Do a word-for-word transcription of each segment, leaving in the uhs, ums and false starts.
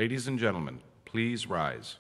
Ladies and gentlemen, please rise.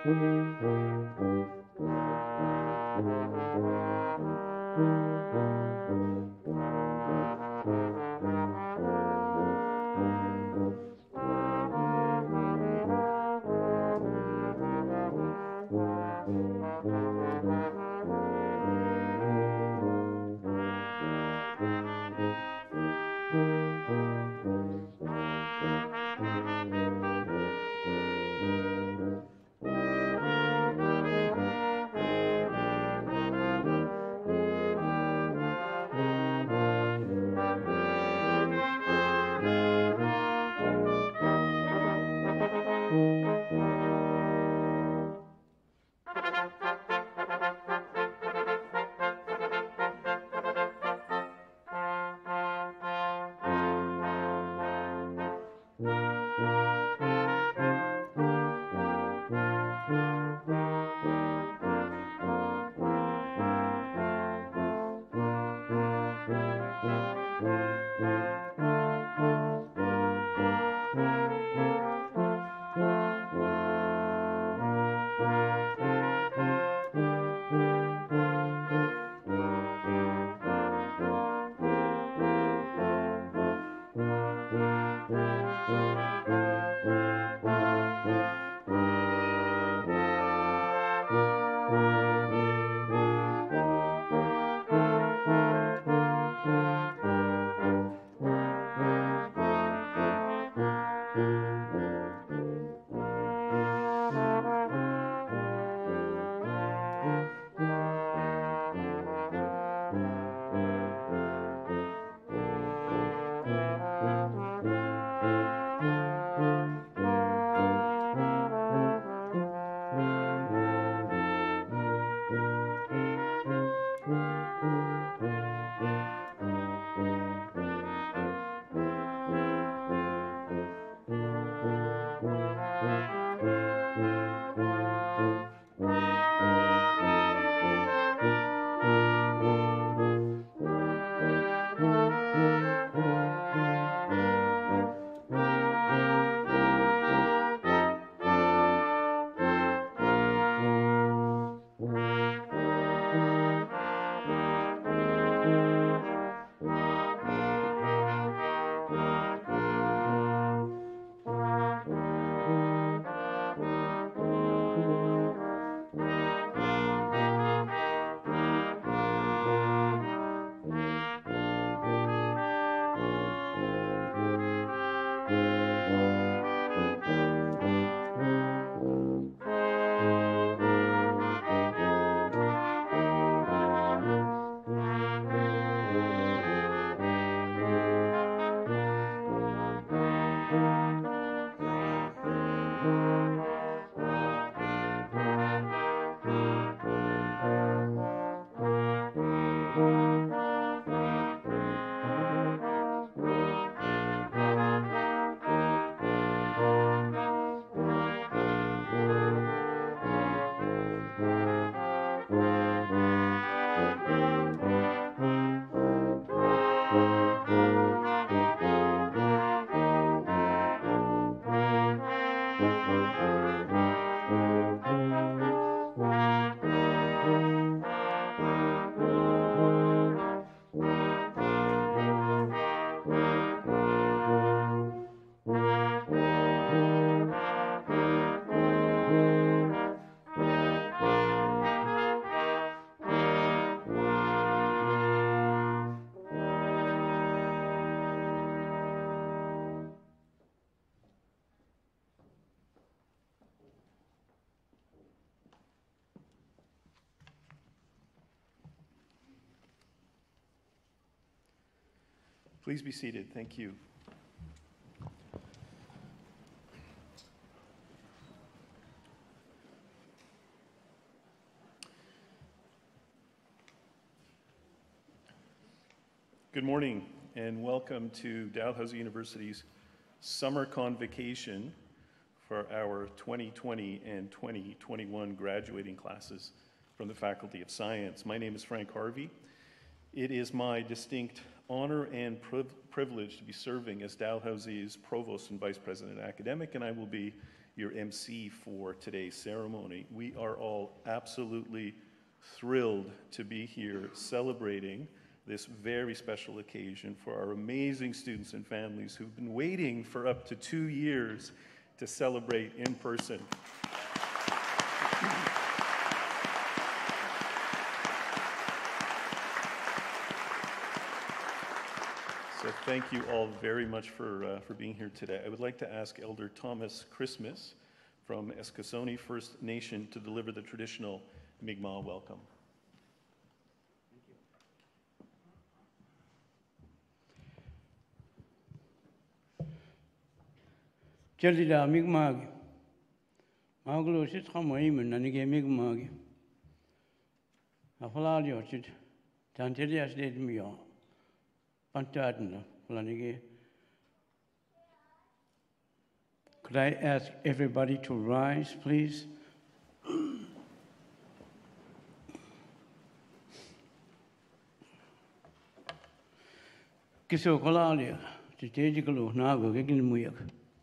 Please be seated. Thank you. Good morning and welcome to Dalhousie University's summer convocation for our twenty twenty and twenty twenty-one graduating classes from the Faculty of Science. My name is Frank Harvey. It is my distinct honor and priv privilege to be serving as Dalhousie's Provost and Vice President Academic, and I will be your M C for today's ceremony. We are all absolutely thrilled to be here celebrating this very special occasion for our amazing students and families who've been waiting for up to two years to celebrate in person. So thank you all very much for, uh, for being here today. I would like to ask Elder Thomas Christmas from Eskasoni First Nation to deliver the traditional Mi'kmaq welcome. Jalida Mi'kmaq. Maglo sit khamoim nanige Mi'kmaq. Afaladio sit tantelias de mio. Pantadna planige. Could I ask everybody to rise, please? Kiso kolalia, tejikalo nago gigil muyak.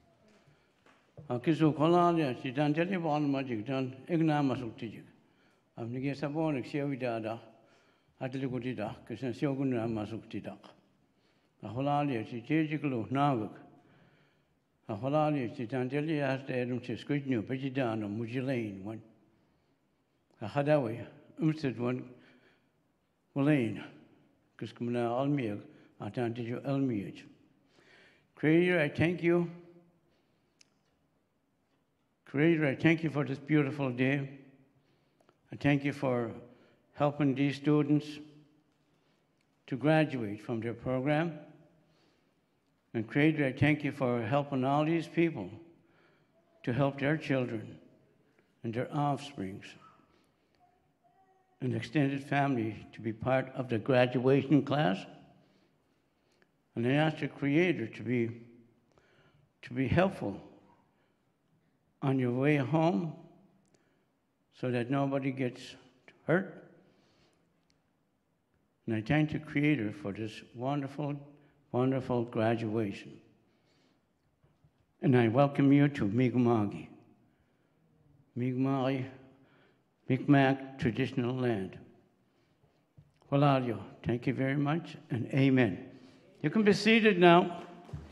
Kiso kolalia, titanteli bon magic dan igna masutijik. Amnige sabon xiawidada, atlikutida, kisan sioguna masutidak. Aholalia, tejikalo nago. Aholalia, titanteli asked Adam to squid new, Pejidano, Mujilane, one. A Hadawi, Umstead one, Mulane, Kiskumana Almiag. Atantiju Elmiage. Creator, I thank you. Creator, I thank you for this beautiful day. I thank you for helping these students to graduate from their program. And Creator, I thank you for helping all these people to help their children and their offsprings and extended family to be part of the graduation class. And I ask the Creator to be, to be helpful on your way home so that nobody gets hurt. And I thank the Creator for this wonderful, wonderful graduation. And I welcome you to Mi'kmaq, Mi'kmaq, Mi'kmaq traditional land. Waladio, thank you very much, and amen. You can be seated now.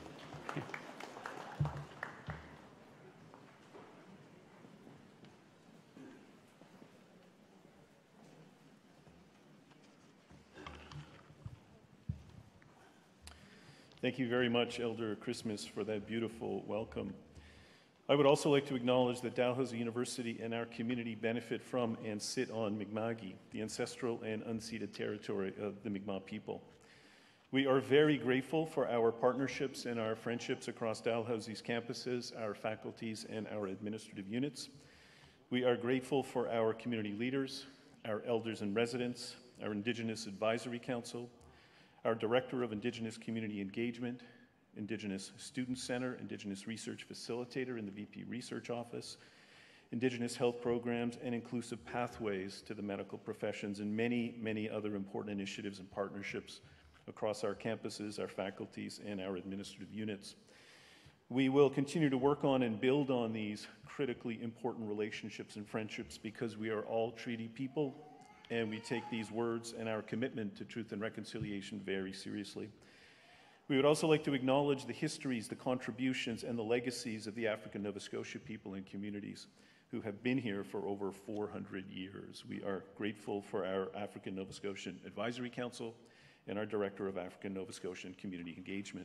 Thank you very much, Elder Christmas, for that beautiful welcome. I would also like to acknowledge that Dalhousie University and our community benefit from and sit on Mi'kmaq, the ancestral and unceded territory of the Mi'kmaq people. We are very grateful for our partnerships and our friendships across Dalhousie's campuses, our faculties, and our administrative units. We are grateful for our community leaders, our elders and residents, our Indigenous Advisory Council, our Director of Indigenous Community Engagement, Indigenous Student Center, Indigenous Research Facilitator in the V P Research Office, Indigenous Health Programs, and Inclusive Pathways to the Medical Professions, and many, many other important initiatives and partnerships across our campuses, our faculties, and our administrative units. We will continue to work on and build on these critically important relationships and friendships because we are all treaty people, and we take these words and our commitment to truth and reconciliation very seriously. We would also like to acknowledge the histories, the contributions, and the legacies of the African Nova Scotia people and communities who have been here for over four hundred years. We are grateful for our African Nova Scotian Advisory Council and our Director of African Nova Scotian Community Engagement.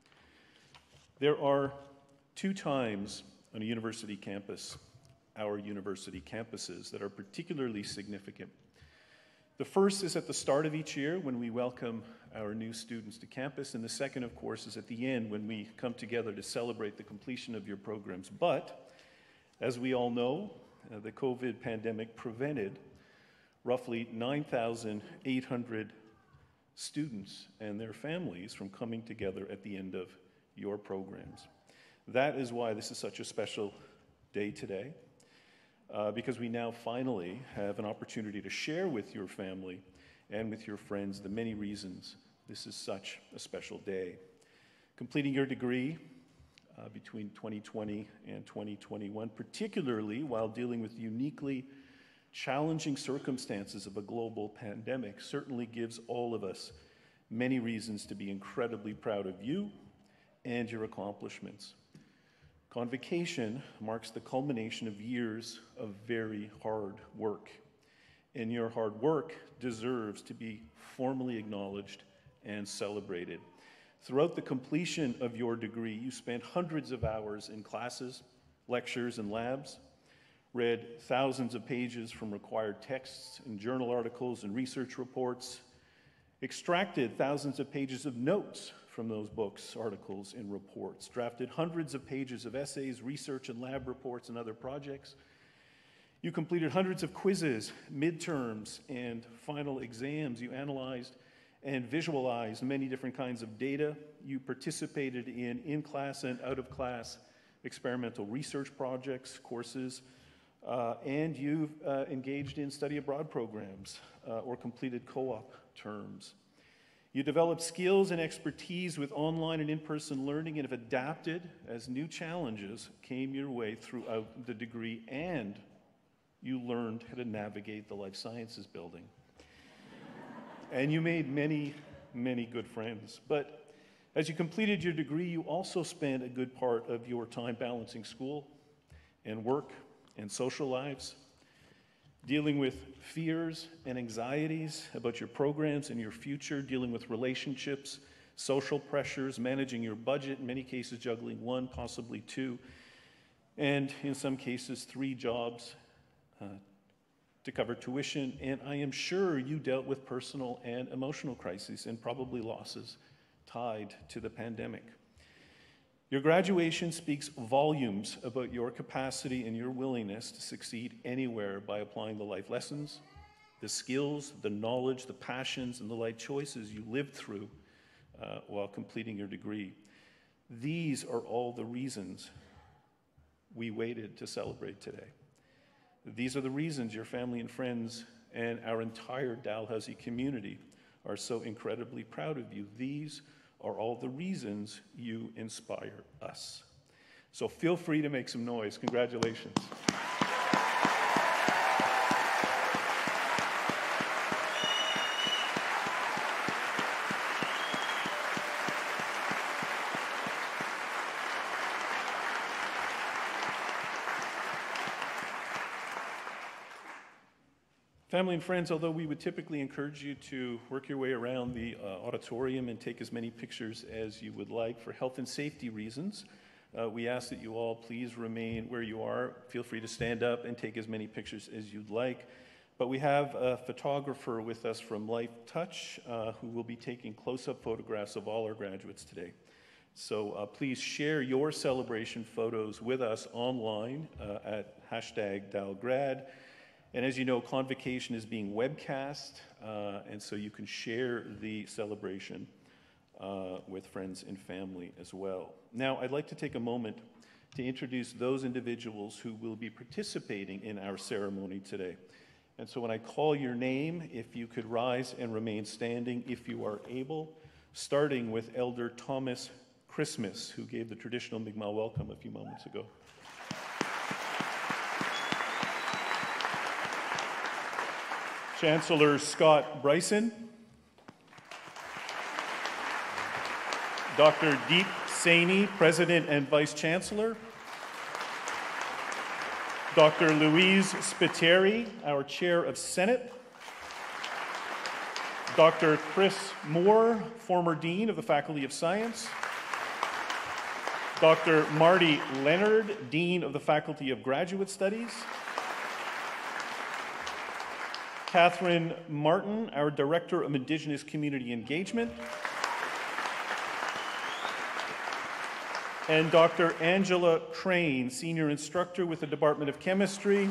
There are two times on a university campus, our university campuses, that are particularly significant. The first is at the start of each year when we welcome our new students to campus, and the second, of course, is at the end when we come together to celebrate the completion of your programs. But, as we all know, uh, the COVID pandemic prevented roughly nine thousand eight hundred students and their families from coming together at the end of your programs. That is why this is such a special day today, uh, because we now finally have an opportunity to share with your family and with your friends the many reasons this is such a special day. Completing your degree uh, between twenty twenty and twenty twenty-one, particularly while dealing with uniquely challenging circumstances of a global pandemic, certainly gives all of us many reasons to be incredibly proud of you and your accomplishments. Convocation marks the culmination of years of very hard work, and your hard work deserves to be formally acknowledged and celebrated. Throughout the completion of your degree, you spent hundreds of hours in classes, lectures, and labs, read thousands of pages from required texts and journal articles and research reports, extracted thousands of pages of notes from those books, articles, and reports, drafted hundreds of pages of essays, research and lab reports, and other projects. You completed hundreds of quizzes, midterms, and final exams. You analyzed and visualized many different kinds of data. You participated in in-class and out-of-class experimental research projects, courses, uh, and you uh, engaged in study abroad programs uh, or completed co-op terms. You developed skills and expertise with online and in-person learning and have adapted as new challenges came your way throughout the degree, and you learned how to navigate the life sciences building. And you made many, many good friends. But as you completed your degree, you also spent a good part of your time balancing school and work and social lives, dealing with fears and anxieties about your programs and your future, dealing with relationships, social pressures, managing your budget, in many cases juggling one, possibly two, and in some cases three jobs uh, to cover tuition. And I am sure you dealt with personal and emotional crises and probably losses tied to the pandemic. Your graduation speaks volumes about your capacity and your willingness to succeed anywhere by applying the life lessons, the skills, the knowledge, the passions, and the life choices you lived through uh, while completing your degree. These are all the reasons we waited to celebrate today. These are the reasons your family and friends and our entire Dalhousie community are so incredibly proud of you. These are all the reasons you inspire us. So feel free to make some noise. Congratulations. Family and friends, although we would typically encourage you to work your way around the uh, auditorium and take as many pictures as you would like, for health and safety reasons, uh, we ask that you all please remain where you are. Feel free to stand up and take as many pictures as you'd like. But we have a photographer with us from Life Touch uh, who will be taking close-up photographs of all our graduates today. So uh, please share your celebration photos with us online uh, at hashtag DalGrad. And as you know, Convocation is being webcast, uh, and so you can share the celebration uh, with friends and family as well. Now, I'd like to take a moment to introduce those individuals who will be participating in our ceremony today. And so when I call your name, if you could rise and remain standing if you are able, starting with Elder Thomas Christmas, who gave the traditional Mi'kmaq welcome a few moments ago. Chancellor Scott Bryson, Doctor Deep Saini, President and Vice Chancellor, Doctor Louise Spiteri, our Chair of Senate, Doctor Chris Moore, former Dean of the Faculty of Science, Doctor Marty Leonard, Dean of the Faculty of Graduate Studies, Catherine Martin, our Director of Indigenous Community Engagement, and Doctor Angela Crane, Senior Instructor with the Department of Chemistry,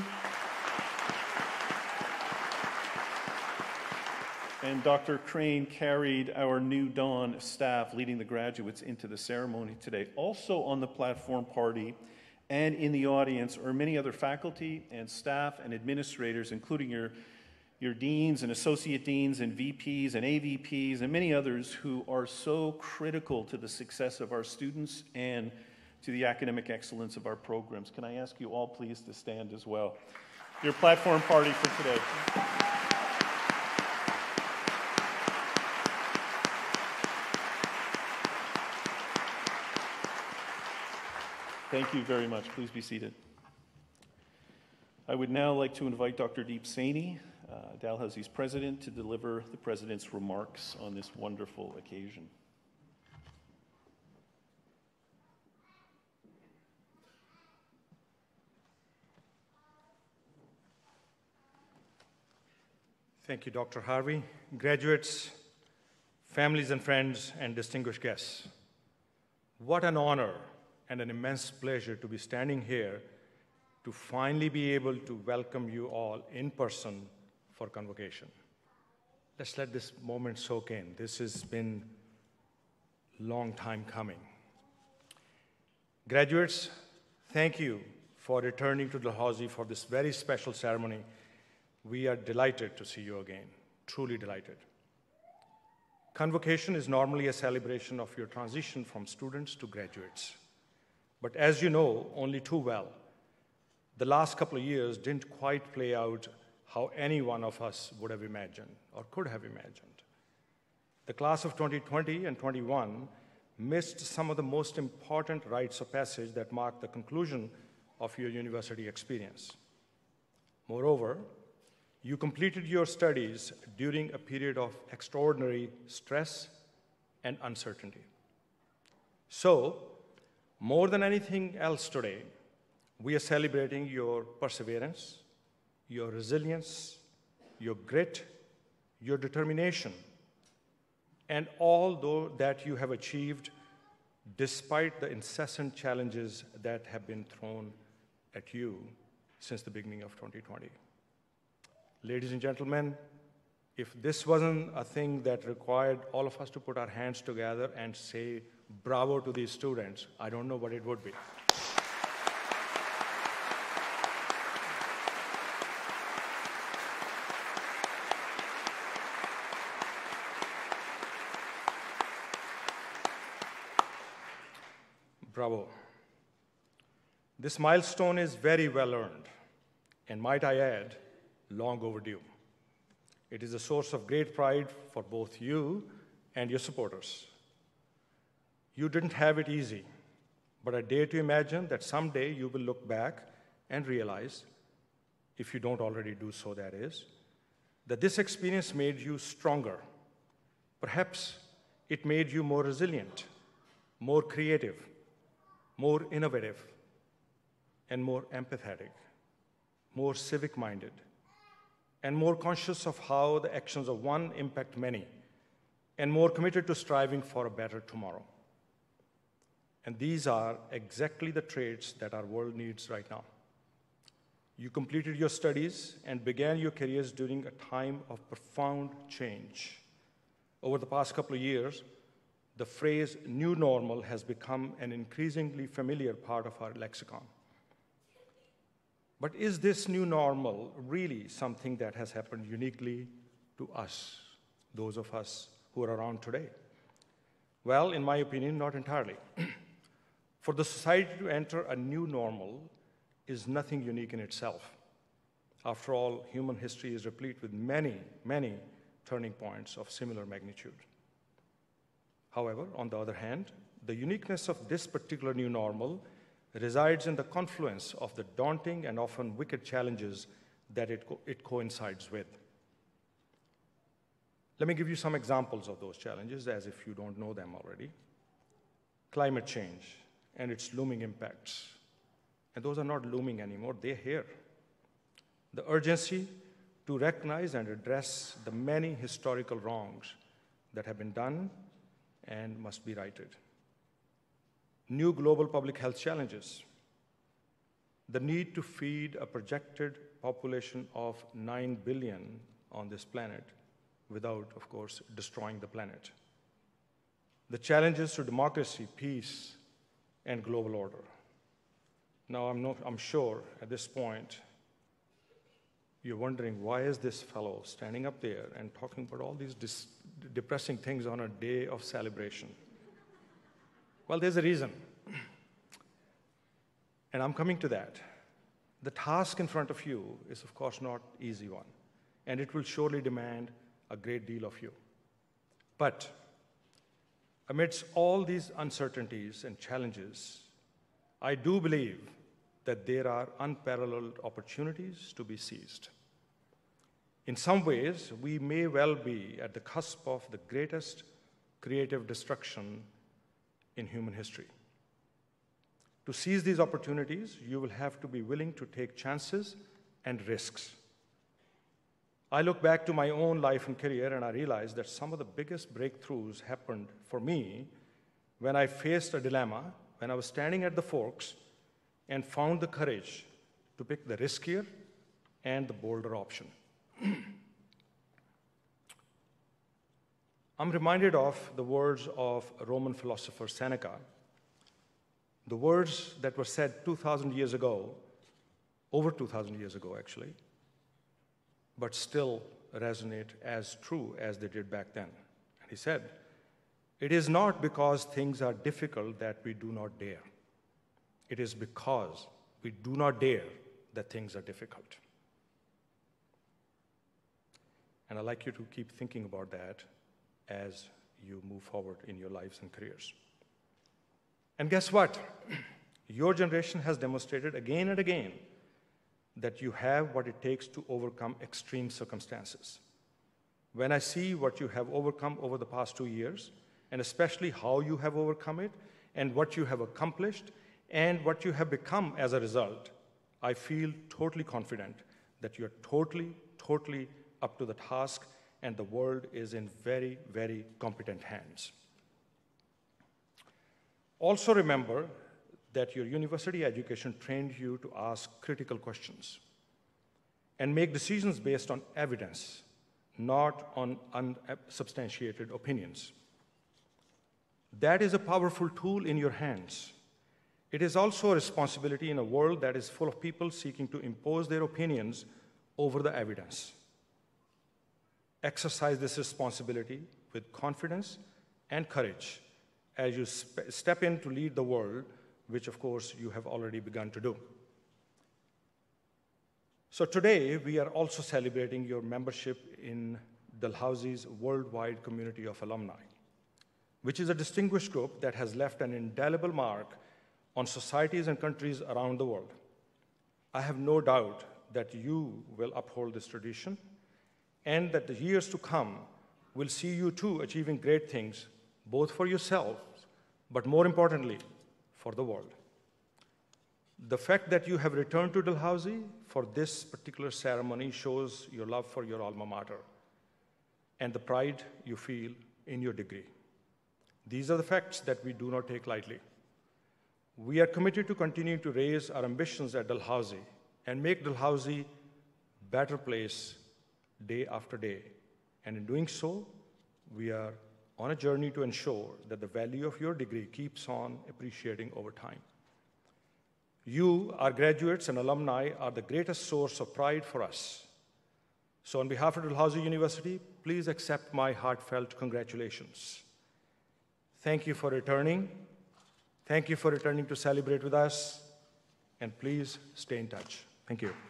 and Doctor Crane carried our New Dawn staff, leading the graduates into the ceremony today. Also on the platform party and in the audience are many other faculty and staff and administrators, including your your deans and associate deans and V Ps and A V Ps and many others who are so critical to the success of our students and to the academic excellence of our programs. Can I ask you all please to stand as well? Your platform party for today. Thank you very much. Please be seated. I would now like to invite Doctor Deep Saini, uh, Dalhousie's president, to deliver the president's remarks on this wonderful occasion. Thank you, Doctor Harvey. Graduates, families and friends, and distinguished guests. What an honor and an immense pleasure to be standing here to finally be able to welcome you all in person for convocation. Let's let this moment soak in. This has been a long time coming. Graduates, thank you for returning to Dalhousie for this very special ceremony. We are delighted to see you again, truly delighted. Convocation is normally a celebration of your transition from students to graduates. But as you know only too well, the last couple of years didn't quite play out how any one of us would have imagined or could have imagined. The class of twenty twenty and twenty-one missed some of the most important rites of passage that mark the conclusion of your university experience. Moreover, you completed your studies during a period of extraordinary stress and uncertainty. So, more than anything else today, we are celebrating your perseverance, your resilience, your grit, your determination, and all that you have achieved despite the incessant challenges that have been thrown at you since the beginning of twenty twenty. Ladies and gentlemen, if this wasn't a thing that required all of us to put our hands together and say bravo to these students, I don't know what it would be. Bravo. This milestone is very well earned, and might I add, long overdue. It is a source of great pride for both you and your supporters. You didn't have it easy, but I dare to imagine that someday you will look back and realize, if you don't already do so, that is, that this experience made you stronger. Perhaps it made you more resilient, more creative, more innovative, and more empathetic, more civic-minded, and more conscious of how the actions of one impact many, and more committed to striving for a better tomorrow. And these are exactly the traits that our world needs right now. You completed your studies and began your careers during a time of profound change. Over the past couple of years, the phrase new normal has become an increasingly familiar part of our lexicon. But is this new normal really something that has happened uniquely to us, those of us who are around today? Well, in my opinion, not entirely. For the society to enter a new normal is nothing unique in itself. After all, human history is replete with many, many turning points of similar magnitude. However, on the other hand, the uniqueness of this particular new normal resides in the confluence of the daunting and often wicked challenges that it, co it coincides with. Let me give you some examples of those challenges, as if you don't know them already. Climate change and its looming impacts. And those are not looming anymore, they're here. The urgency to recognize and address the many historical wrongs that have been done and must be righted. New global public health challenges. The need to feed a projected population of nine billion on this planet without, of course, destroying the planet. The challenges to democracy, peace, and global order. Now, I'm, not, I'm sure at this point, you're wondering, why is this fellow standing up there and talking about all these dis depressing things on a day of celebration? Well, there's a reason. And I'm coming to that. The task in front of you is, of course, not an easy one, and it will surely demand a great deal of you. But amidst all these uncertainties and challenges, I do believe that there are unparalleled opportunities to be seized. In some ways, we may well be at the cusp of the greatest creative destruction in human history. To seize these opportunities, you will have to be willing to take chances and risks. I look back to my own life and career, and I realize that some of the biggest breakthroughs happened for me when I faced a dilemma, when I was standing at the forks and found the courage to pick the riskier and the bolder option. I'm reminded of the words of Roman philosopher Seneca, the words that were said two thousand years ago, over two thousand years ago actually, but still resonate as true as they did back then. And he said, "It is not because things are difficult that we do not dare. It is because we do not dare that things are difficult." And I'd like you to keep thinking about that as you move forward in your lives and careers. And guess what? Your generation has demonstrated again and again that you have what it takes to overcome extreme circumstances. When I see what you have overcome over the past two years, and especially how you have overcome it, and what you have accomplished, and what you have become as a result, I feel totally confident that you're totally, totally up to the task, and the world is in very, very competent hands. Also remember that your university education trained you to ask critical questions and make decisions based on evidence, not on unsubstantiated opinions. That is a powerful tool in your hands. It is also a responsibility in a world that is full of people seeking to impose their opinions over the evidence. Exercise this responsibility with confidence and courage as you sp- step in to lead the world, which of course you have already begun to do. So today we are also celebrating your membership in Dalhousie's worldwide community of alumni, which is a distinguished group that has left an indelible mark on societies and countries around the world. I have no doubt that you will uphold this tradition and that the years to come will see you too achieving great things, both for yourselves, but more importantly, for the world. The fact that you have returned to Dalhousie for this particular ceremony shows your love for your alma mater and the pride you feel in your degree. These are the facts that we do not take lightly. We are committed to continue to raise our ambitions at Dalhousie and make Dalhousie a better place day after day. And in doing so, we are on a journey to ensure that the value of your degree keeps on appreciating over time. You, our graduates and alumni, are the greatest source of pride for us. So on behalf of Dalhousie University, please accept my heartfelt congratulations. Thank you for returning. Thank you for returning to celebrate with us. And please stay in touch. Thank you.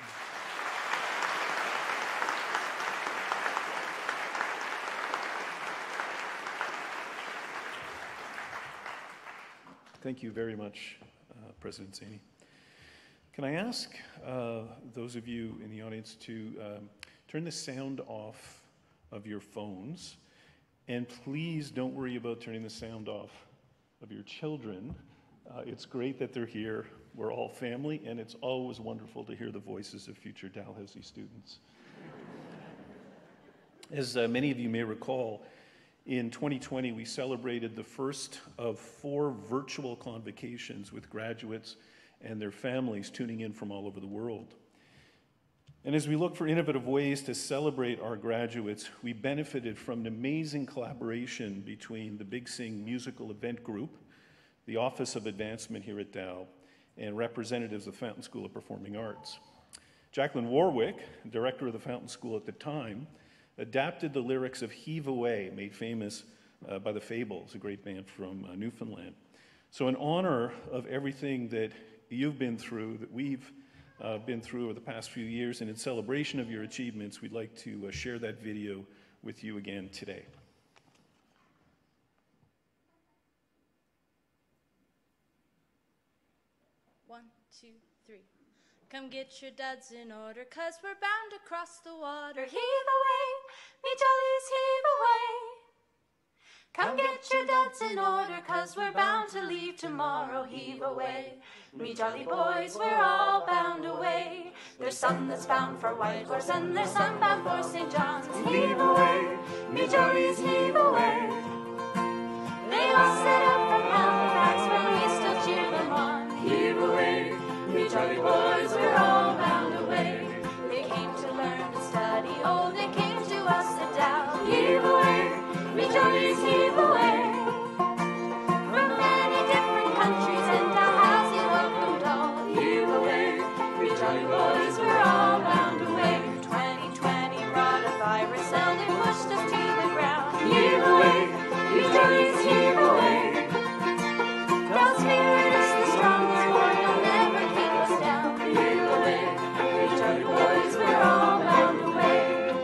Thank you very much, uh, President Saini. Can I ask uh, those of you in the audience to um, turn the sound off of your phones, and please don't worry about turning the sound off of your children. Uh, it's great that they're here. We're all family, and it's always wonderful to hear the voices of future Dalhousie students. As uh, many of you may recall, in twenty twenty, we celebrated the first of four virtual convocations with graduates and their families tuning in from all over the world. And as we look for innovative ways to celebrate our graduates, we benefited from an amazing collaboration between the Big Sing Musical Event Group, the Office of Advancement here at Dow, and representatives of Fountain School of Performing Arts. Jacqueline Warwick, director of the Fountain School at the time, adapted the lyrics of Heave Away, made famous uh, by the Fables, a great band from uh, Newfoundland. So in honor of everything that you've been through, that we've uh, been through over the past few years, and in celebration of your achievements, we'd like to uh, share that video with you again today. One, two, three. Come get your duds in order, cause we're bound to cross the water. Heave away, me jollies, heave away. Come get your duds in order, cause we're bound to leave tomorrow. Heave away, me jolly boys, we're all bound away. There's some that's bound for Whitehorse and there's some bound for Saint John's. Heave away, me jollies, heave away. They all set up from Halifax when we still cheer them on. Heave away, me jolly boys, we're all bound away. They came to learn and study, oh, they came to us at Dow. Heave away, me jollies, heave away. From many different countries and Dalhousie welcomed all. Heave away, me jolly boys, we're all bound away. twenty twenty brought a virus, and it pushed us to the ground. Heave away, me jollies, heave away. God's spirit is the strongest, for he'll never keep us down. Heave away, me jolly boys, we're all bound away.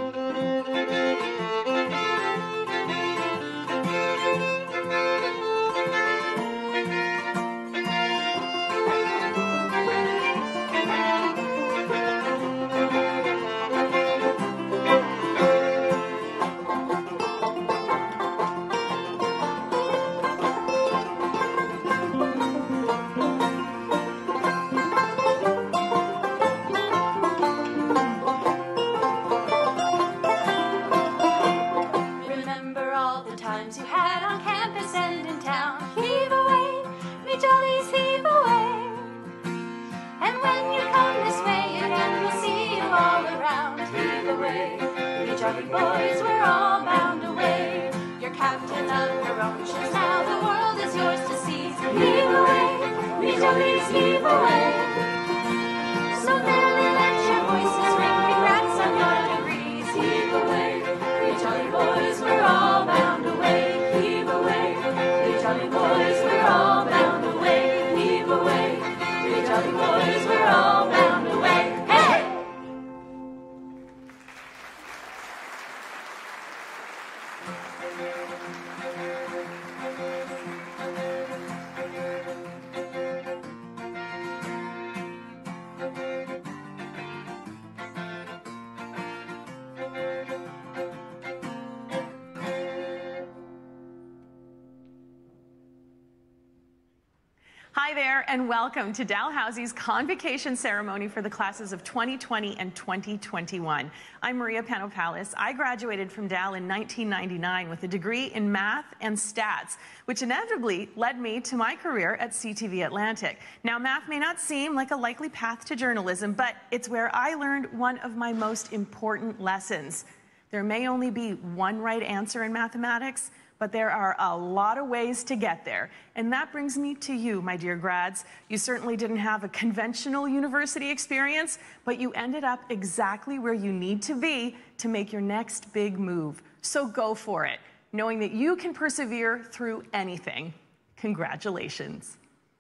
Remember all the times you had on campus and in town. Heave away, me jollies, heave away. And when you come this way again, we'll see you all around. Heave away, me jolly boys, we're all bound away. You're captain of your own ships, now the world is yours to seize. Heave away, me jollies, heave away. So merrily let your voices ring, congrats on your degrees. Heave away, me jolly boys, we're all bound away. Heave away, me jolly boys, we're all bound away. Heave away, me jolly boys, we're all bound away. Hey! Hi there, and welcome to Dalhousie's Convocation Ceremony for the classes of twenty twenty and twenty twenty-one. I'm Maria Panopalis. I graduated from Dal in nineteen ninety-nine with a degree in math and stats, which inevitably led me to my career at C T V Atlantic. Now, math may not seem like a likely path to journalism, but it's where I learned one of my most important lessons. There may only be one right answer in mathematics, but there are a lot of ways to get there. And that brings me to you, my dear grads. You certainly didn't have a conventional university experience, but you ended up exactly where you need to be to make your next big move. So go for it, knowing that you can persevere through anything. Congratulations.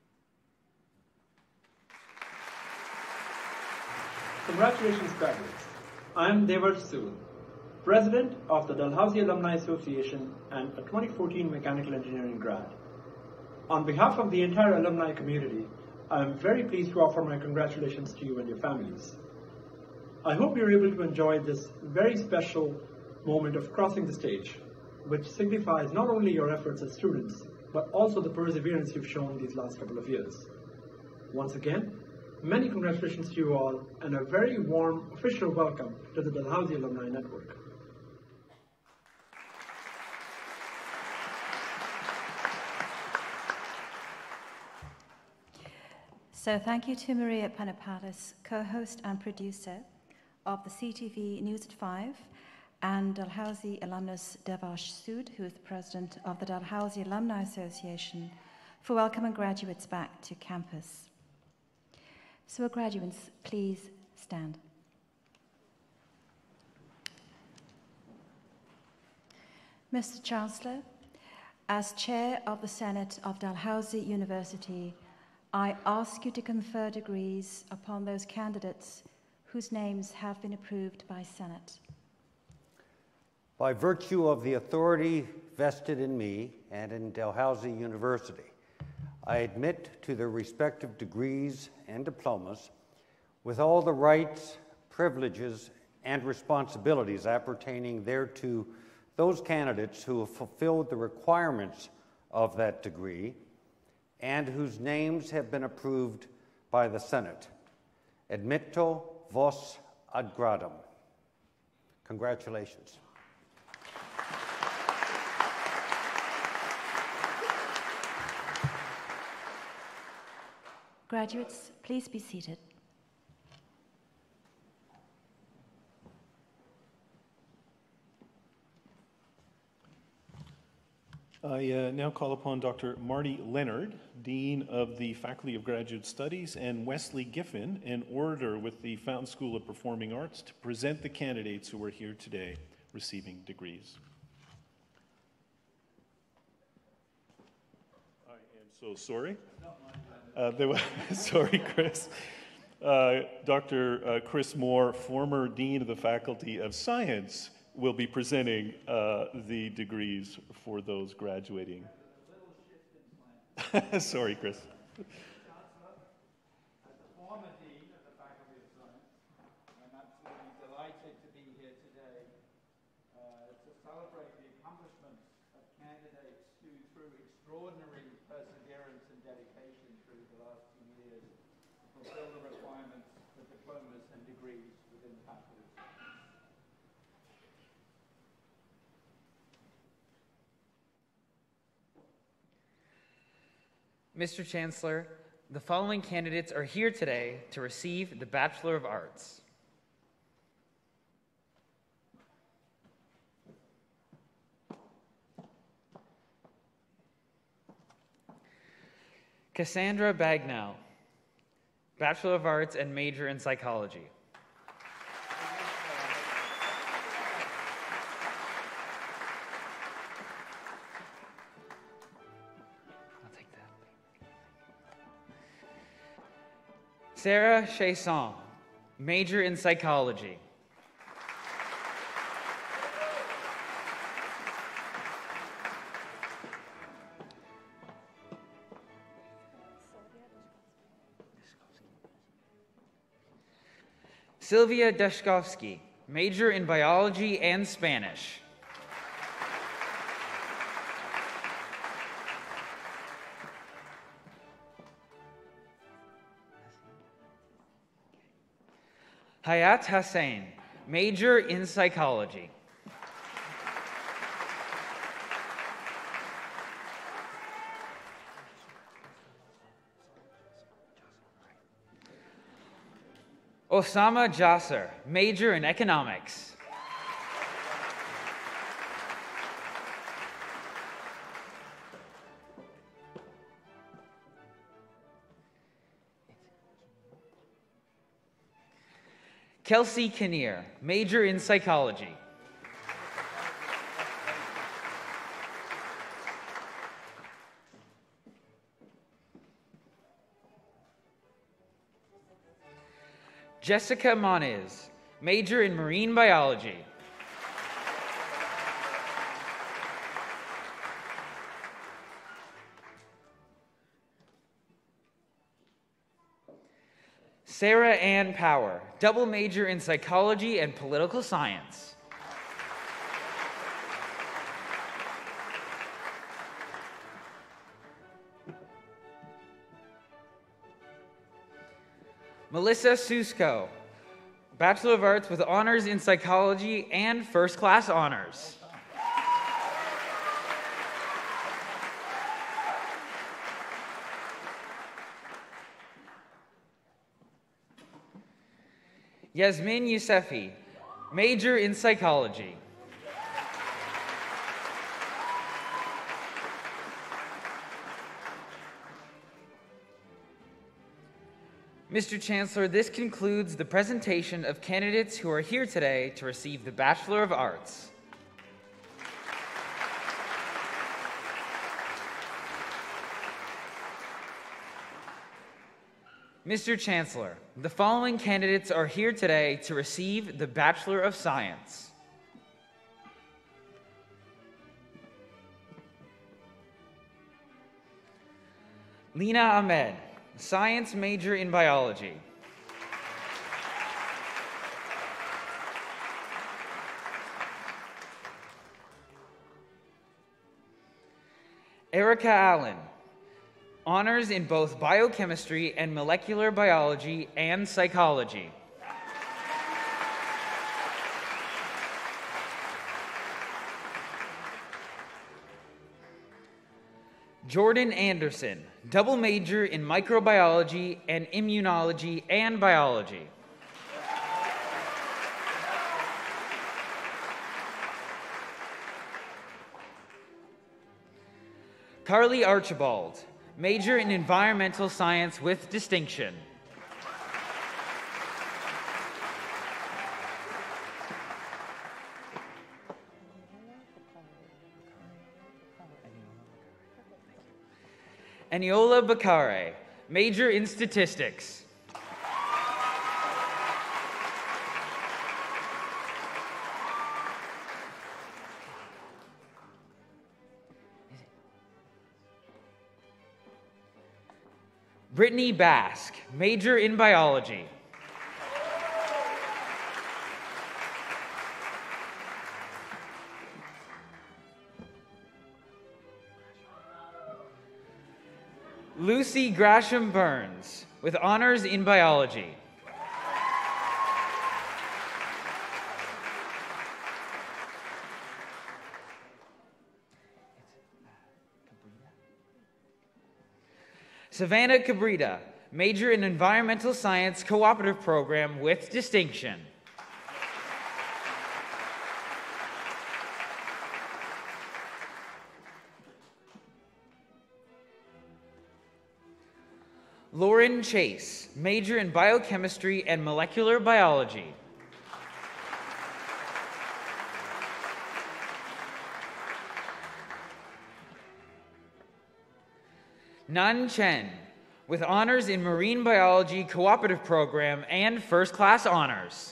Congratulations, graduates. I'm Devar Sood, President of the Dalhousie Alumni Association and a twenty fourteen Mechanical Engineering grad. On behalf of the entire alumni community, I am very pleased to offer my congratulations to you and your families. I hope you're able to enjoy this very special moment of crossing the stage, which signifies not only your efforts as students, but also the perseverance you've shown these last couple of years. Once again, many congratulations to you all, and a very warm official welcome to the Dalhousie Alumni Network. So thank you to Maria Panopalis, co-host and producer of the C T V News at five, and Dalhousie alumnus Devash Sood, who is the president of the Dalhousie Alumni Association, for welcoming graduates back to campus. So graduates, please stand. Mister Chancellor, as chair of the Senate of Dalhousie University, I ask you to confer degrees upon those candidates whose names have been approved by Senate. By virtue of the authority vested in me and in Dalhousie University, I admit to their respective degrees and diplomas with all the rights, privileges, and responsibilities appertaining thereto those candidates who have fulfilled the requirements of that degree and whose names have been approved by the Senate. Admitto vos ad gradum. Congratulations. Graduates, please be seated. I uh, now call upon Doctor Marty Leonard, Dean of the Faculty of Graduate Studies, and Wesley Giffen, an orator with the Fountain School of Performing Arts, to present the candidates who are here today receiving degrees. I am so sorry. Uh, there was, sorry, Chris. Uh, Doctor Uh, Chris Moore, former Dean of the Faculty of Science, will be presenting uh, the degrees for those graduating. Sorry, Chris. As the former Dean of the Faculty of Science, I'm absolutely delighted to be here today uh, to celebrate the accomplishments of candidates who, through extraordinary perseverance and dedication through the last two years, fulfill the requirements for diplomas and degrees within the Faculty of Science. Mister Chancellor, the following candidates are here today to receive the Bachelor of Arts. Cassandra Bagnell, Bachelor of Arts and major in Psychology. Sarah Chaisson, major in psychology. Sylvia Deshkovsky, major in biology and Spanish. Hayat Hussain, major in psychology. Osama Jasser, major in economics. Kelsey Kinnear, major in psychology. Jessica Moniz, major in marine biology. Sarah Ann Power, double major in psychology and political science. Melissa Susko, Bachelor of Arts with honors in psychology and first class honors. Yasmin Yousefi, major in psychology. Mister Chancellor, this concludes the presentation of candidates who are here today to receive the Bachelor of Arts. Mister Chancellor, the following candidates are here today to receive the Bachelor of Science. Lena Ahmed, science major in biology. Erica Allen, honors in both biochemistry and molecular biology and psychology. Jordan Anderson, double major in microbiology and immunology and biology. Carly Archibald, major in environmental science with distinction. Eniola Bakare, major in statistics. Brittany Bask, major in biology. Lucy Grasham Burns, with honors in biology. Savannah Cabrita, major in environmental science cooperative program with distinction. Lauren Chase, major in biochemistry and molecular biology. Nan Chen, with honors in marine biology cooperative program and first class honors.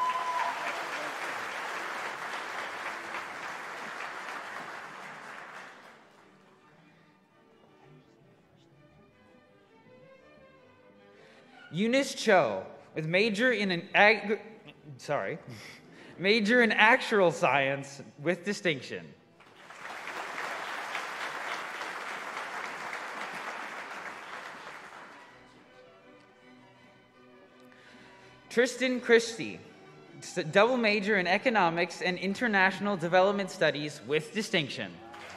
Eunice Cho, with major in an ag sorry, major in actual science with distinction. Tristan Christie, double major in economics and international development studies with distinction.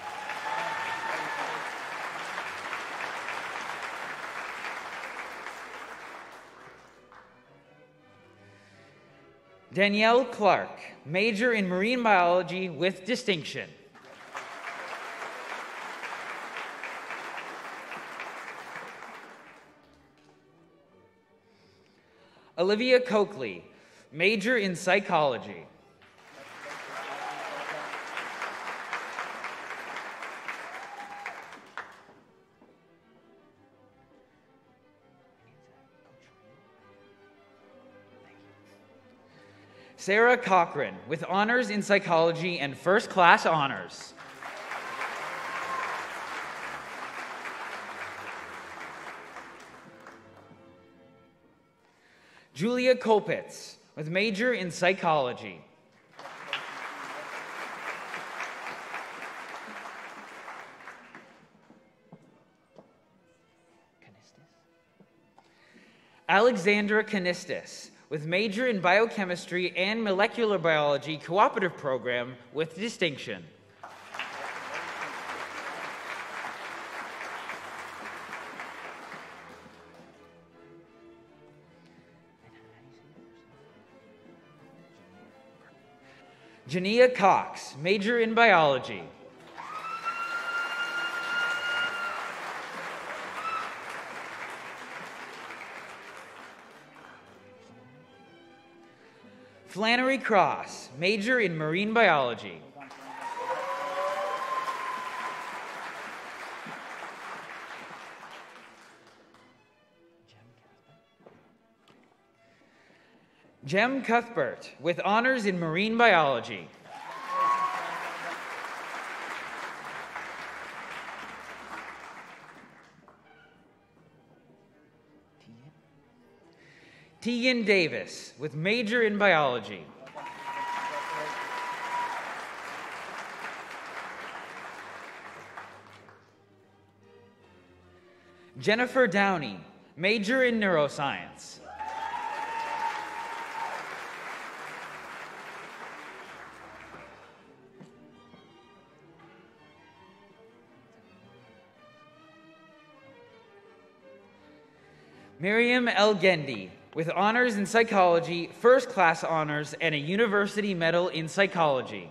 Danielle Clark, major in marine biology with distinction. Olivia Coakley, major in psychology. Sarah Cochran, with honors in psychology and first class honors. Julia Kopitz, with major in psychology. Alexandra Canistis, with major in biochemistry and molecular biology cooperative program with distinction. Jania Cox, major in biology. Flannery Cross, major in marine biology. Jem Cuthbert, with honors in marine biology. Tegan Davis, with major in biology. Jennifer Downey, major in neuroscience. Miriam El Gendi, with honors in psychology, first class honors, and a university medal in psychology.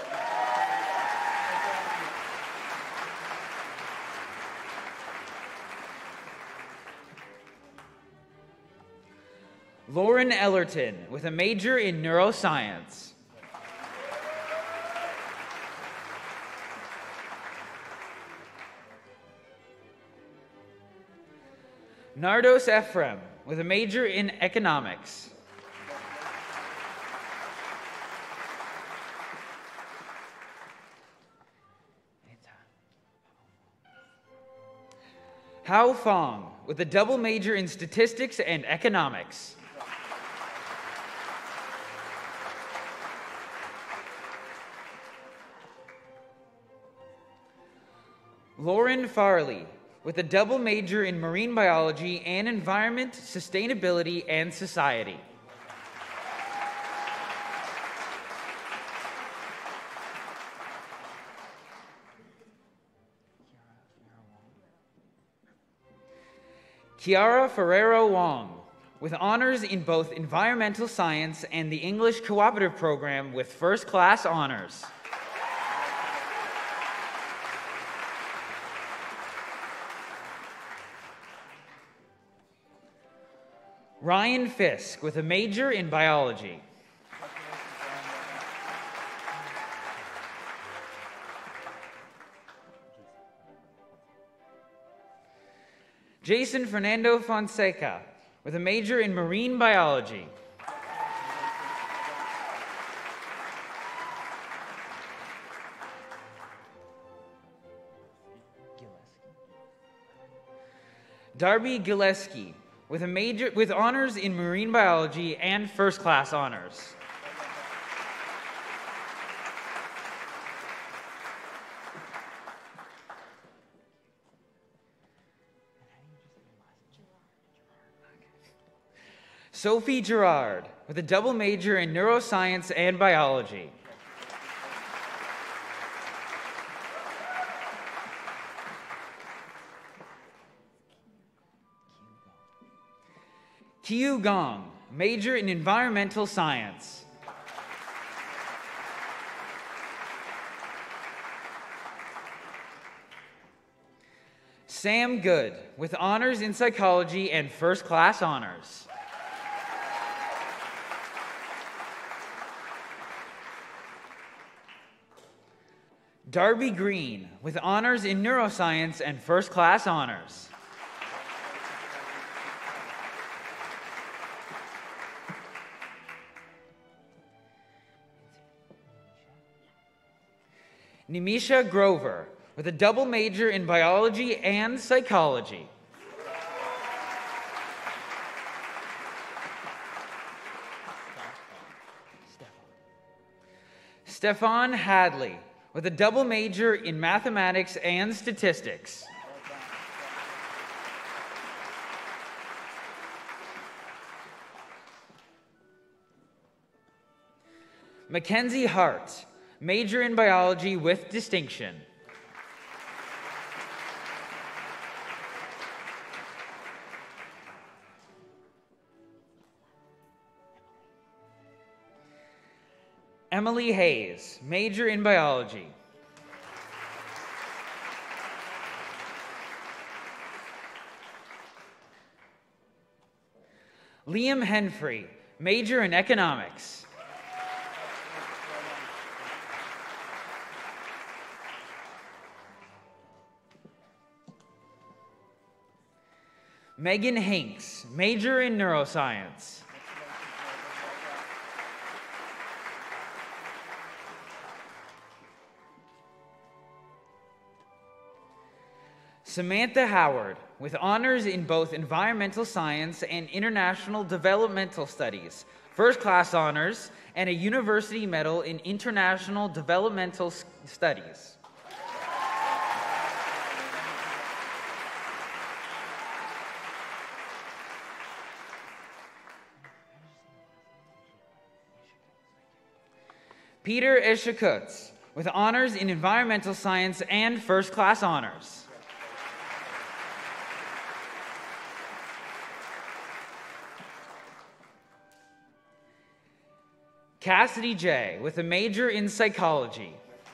Lauren Ellerton, with a major in neuroscience. Nardos Ephraim, with a major in economics. Hao Fong, with a double major in statistics and economics. Lauren Farley, with a double major in marine biology and environment, sustainability, and society. Kiara Ferrero Wong, with honors in both environmental science and the English Cooperative Program with first class honors. Ryan Fisk, with a major in biology. Jason Fernando Fonseca, with a major in marine biology. Darby Gillespie, with a major with honors in marine biology and first class honors. Sophie Gerard, with a double major in neuroscience and biology. Kiyu Gong, major in environmental science. Sam Good, with honors in psychology and first class honors. Darby Green, with honors in neuroscience and first class honors. Nimisha Grover, with a double major in biology and psychology. Stefan Hadley, with a double major in mathematics and statistics. Mackenzie Hart, major in biology with distinction. Emily Hayes, major in biology. Liam Henfrey, major in economics. Megan Hinks, major in neuroscience. Samantha Howard, with honors in both environmental science and international developmental studies, first-class honors, and a university medal in international developmental s- studies. Peter Eshakutz, with honors in environmental science and first-class honors. Cassidy J., with a major in psychology.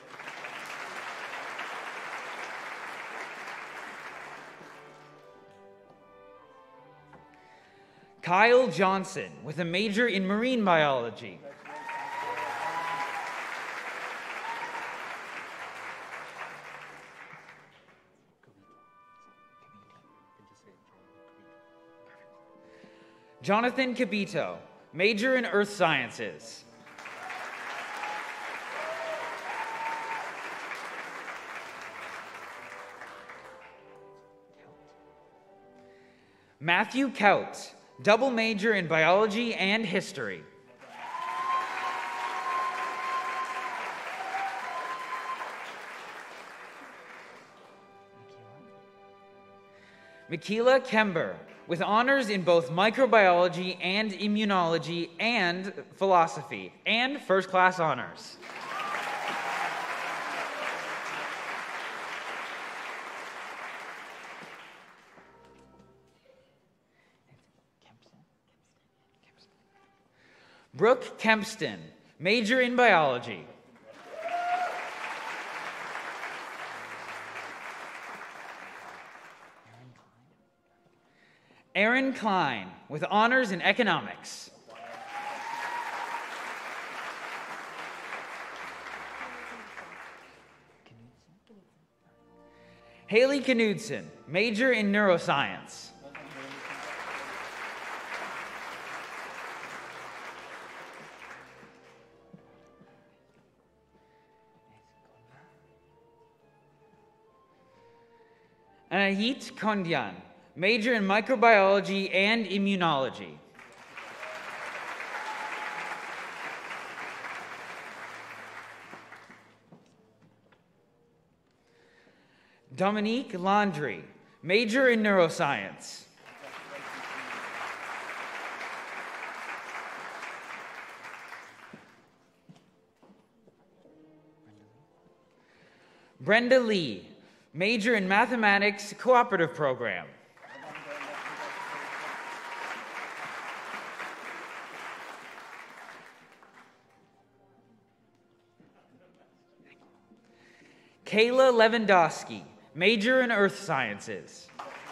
Kyle Johnson, with a major in marine biology. Jonathan Cabito, major in earth sciences. Matthew Kaut, double major in biology and history. Michaela Kember, with honors in both microbiology and immunology and philosophy, and first-class honors. Brooke Kempston, major in biology. Aaron Klein, with honors in economics. Haley Knudsen, major in neuroscience. Anahit Kondyan, major in microbiology and immunology. Dominique Landry, major in neuroscience. Brenda Lee, major in mathematics cooperative program. Kayla Lewandowski, major in earth sciences.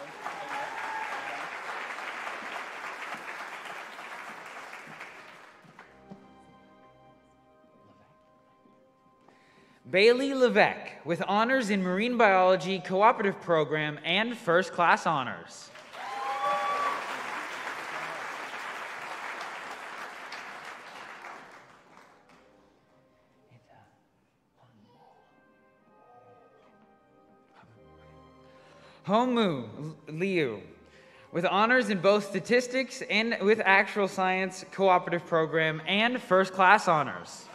Bailey Levesque, with honors in marine biology cooperative program and first-class honors. Homu Liu, with honors in both statistics and with actual science cooperative program and first-class honors.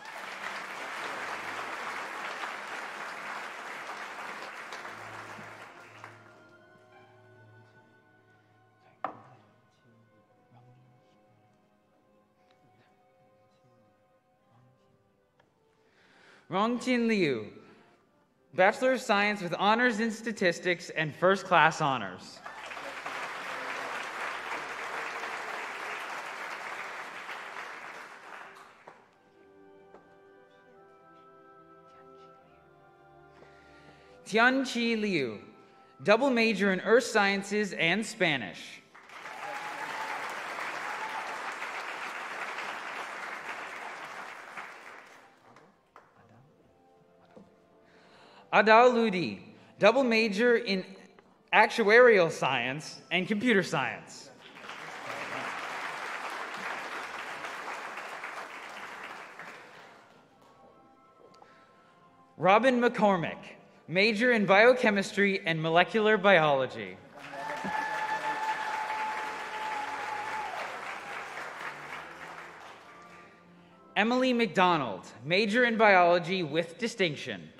Rongtin Liu, Bachelor of Science with honors in statistics and first-class honors. Tianqi Liu, double major in earth sciences and Spanish. Adal Ludi, double major in actuarial science and computer science. Robin McCormick, major in biochemistry and molecular biology. Emily McDonald, major in biology with distinction.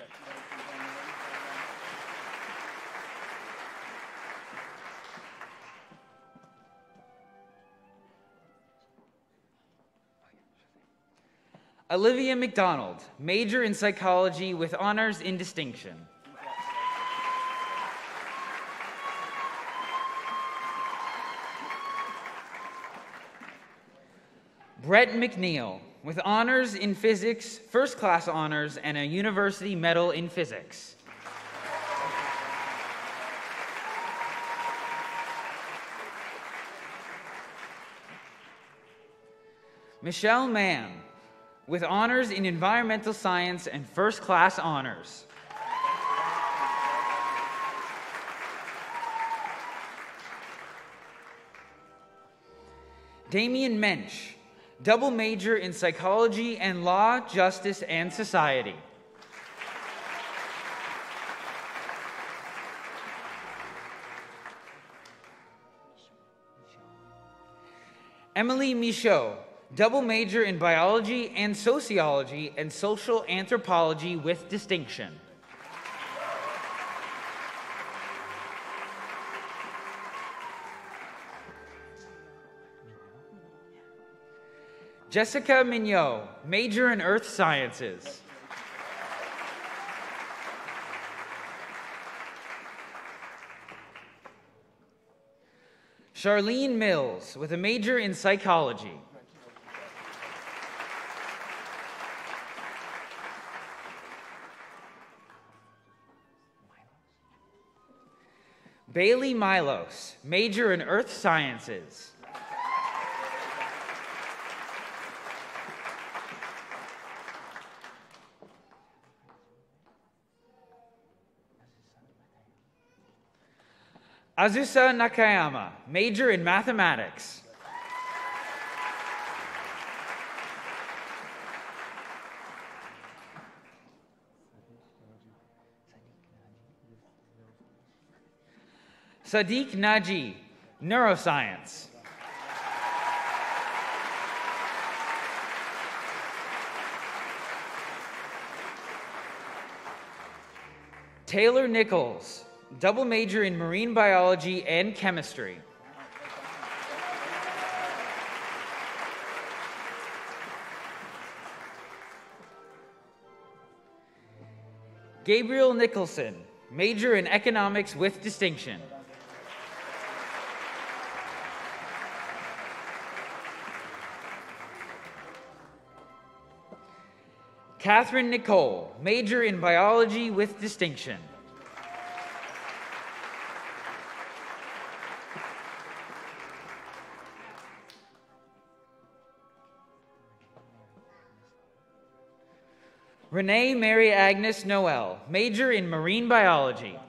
Olivia McDonald, major in psychology with honors in distinction. Brett McNeil, with honors in physics, first class honors, and a university medal in physics. Michelle Mann, with honors in environmental science and first class honors. Damien Mensch, double major in psychology and law, justice, and society. Emily Michaud, double major in biology and sociology and social anthropology with distinction. Jessica Mignot, major in earth sciences. Charlene Mills, with a major in psychology. Bailey Milos, major in earth sciences. Azusa Nakayama, major in mathematics. Sadiq Naji, neuroscience. Taylor Nichols, double major in marine biology and chemistry. Gabriel Nicholson, major in economics with distinction. Catherine Nicole, major in biology with distinction. Renee Mary Agnes Noel, major in marine biology.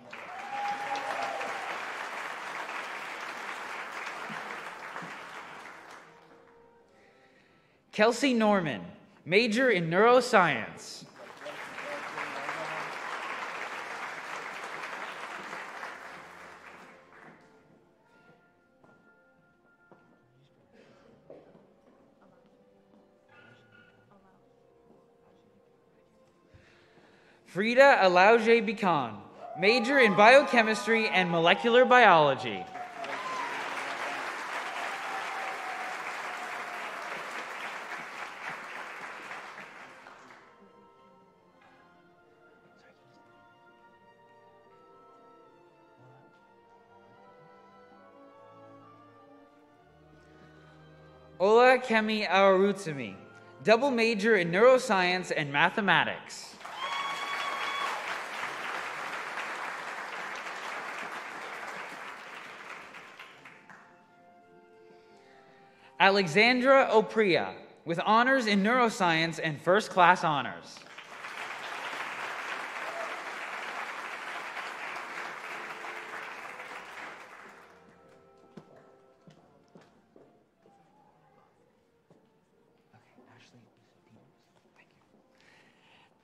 Kelsey Norman, major in neuroscience. Frida Alauje Bican, major in biochemistry and molecular biology. Ola Kemi Awarutsumi, double major in neuroscience and mathematics. Alexandra Opria, with honors in neuroscience and first class honors.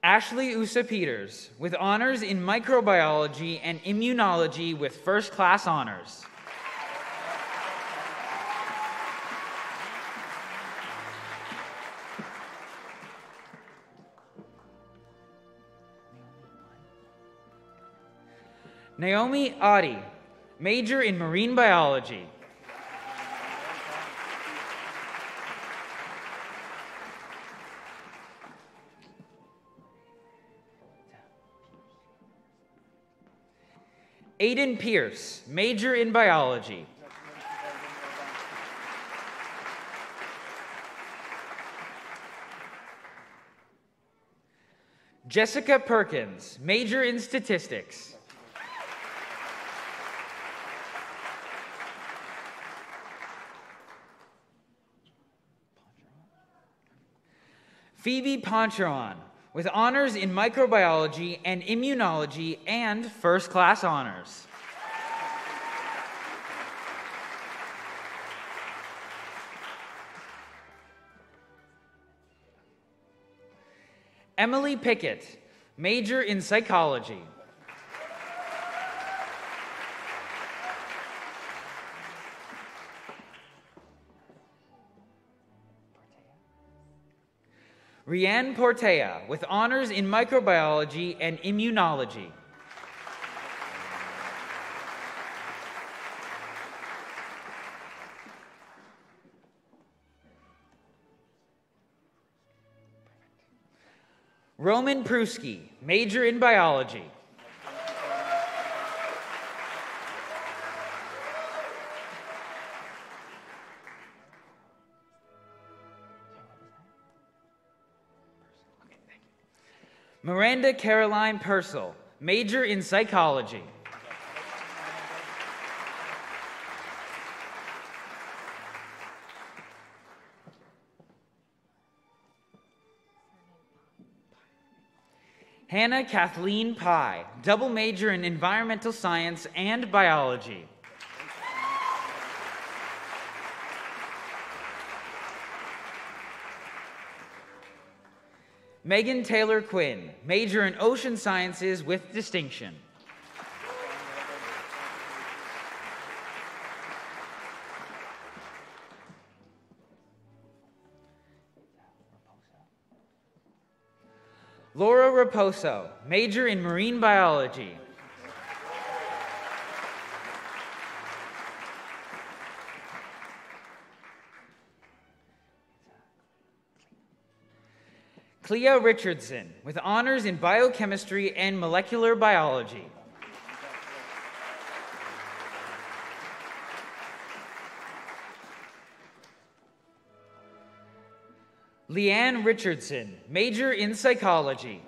Ashley Usa Peters, with honors in microbiology and immunology with first class honors. Naomi Adi, major in marine biology. Aiden Pierce, major in biology. Jessica Perkins, major in statistics. Phoebe Poncharon, with honors in microbiology and immunology and first class honors. Emily Pickett, major in psychology. Rianne Portea, with honors in microbiology and immunology. Roman Pruski, major in biology. Miranda Caroline Purcell, major in psychology. Hannah Kathleen Pye, double major in environmental science and biology. Megan Taylor Quinn, major in ocean sciences with distinction. Laura Raposo, major in marine biology. Clea Richardson, with honors in biochemistry and molecular biology. Leanne Richardson, major in psychology.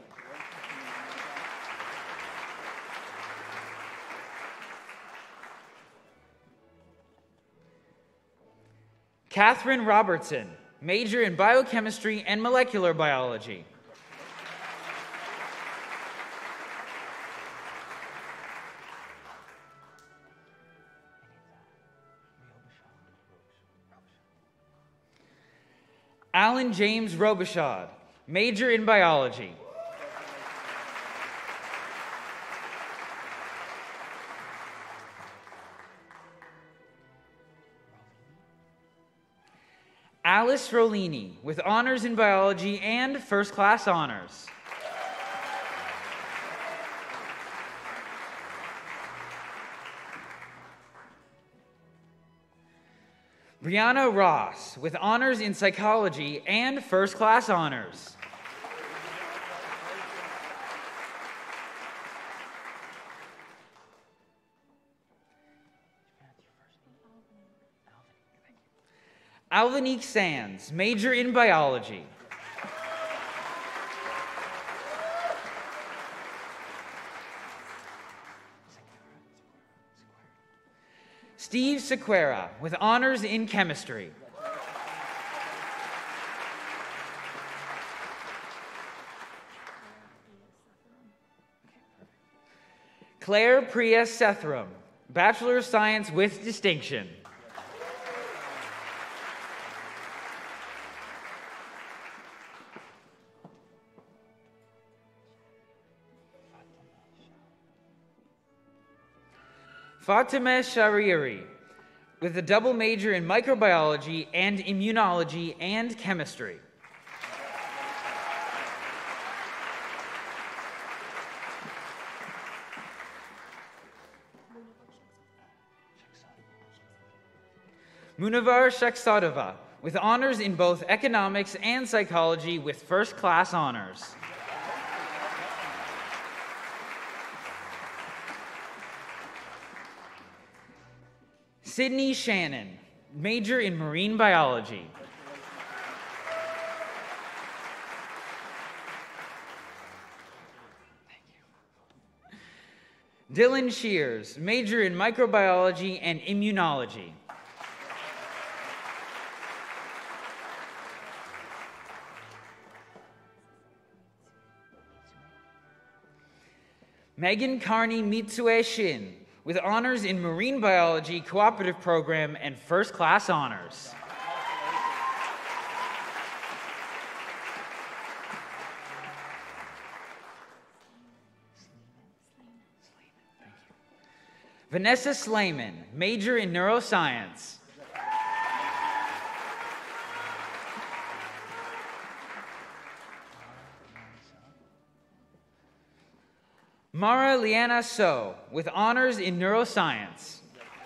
Catherine Robertson, major in biochemistry and molecular biology. Alan James Robichaud, major in biology. Alice Rolini, with honors in biology and first class honors. Brianna Ross, with honors in psychology and first class honors. Alvinique Sands, major in biology. Steve Sequeira, with honors in chemistry. Claire Priya Sethram, Bachelor of Science with distinction. Fatemeh Shariri, with a double major in microbiology and immunology and chemistry. Munavar Shaksadova, with honors in both economics and psychology with first-class honors. Sydney Shannon, major in marine biology. Dylan Shears, major in microbiology and immunology. Megan Carney Mitsue Shin, with honors in marine biology, cooperative program, and first-class honors. Vanessa Slayman, major in neuroscience. Mara Liana So, with honors in neuroscience.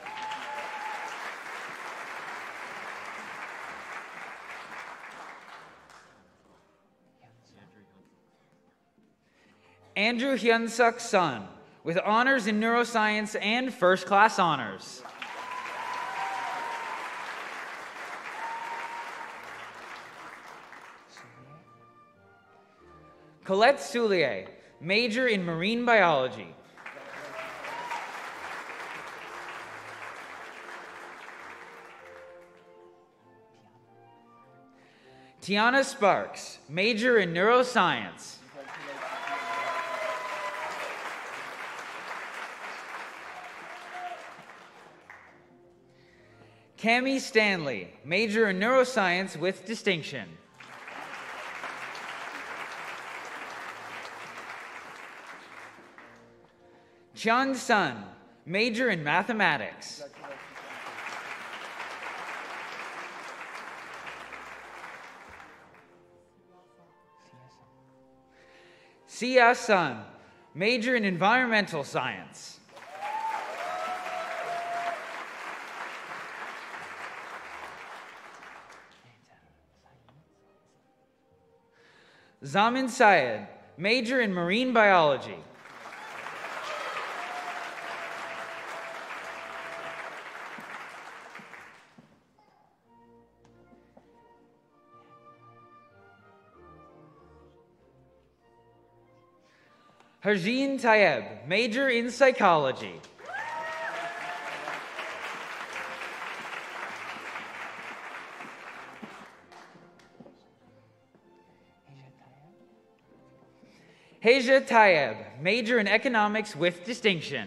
Andrew Hyunsuk Sun, with honors in neuroscience and first-class honors. Colette Soulier, major in marine biology. Tiana Sparks, major in neuroscience. Cami Stanley, major in neuroscience with distinction. Chun Sun, major in mathematics. Sia Sun, major in environmental science. Zamin Syed, major in marine biology. Harjeen Tayeb, major in psychology. Heja Tayeb, major in economics with distinction.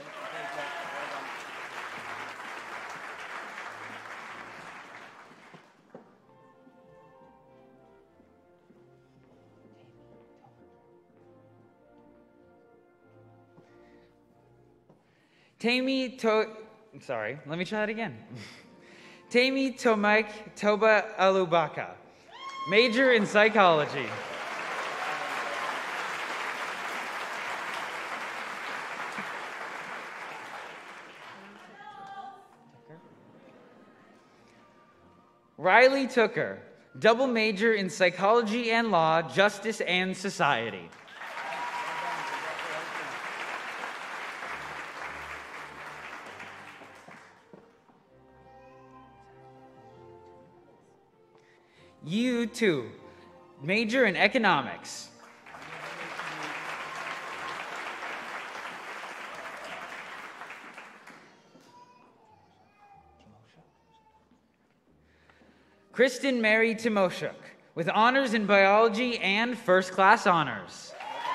Tami To... Sorry, let me try that again. Tami Tomaik Toba Alubaka, major in psychology. Riley Tooker, double major in psychology and law, justice and society. You too, major in economics. Kristen Mary Timoshuk, with honors in biology and first-class honors.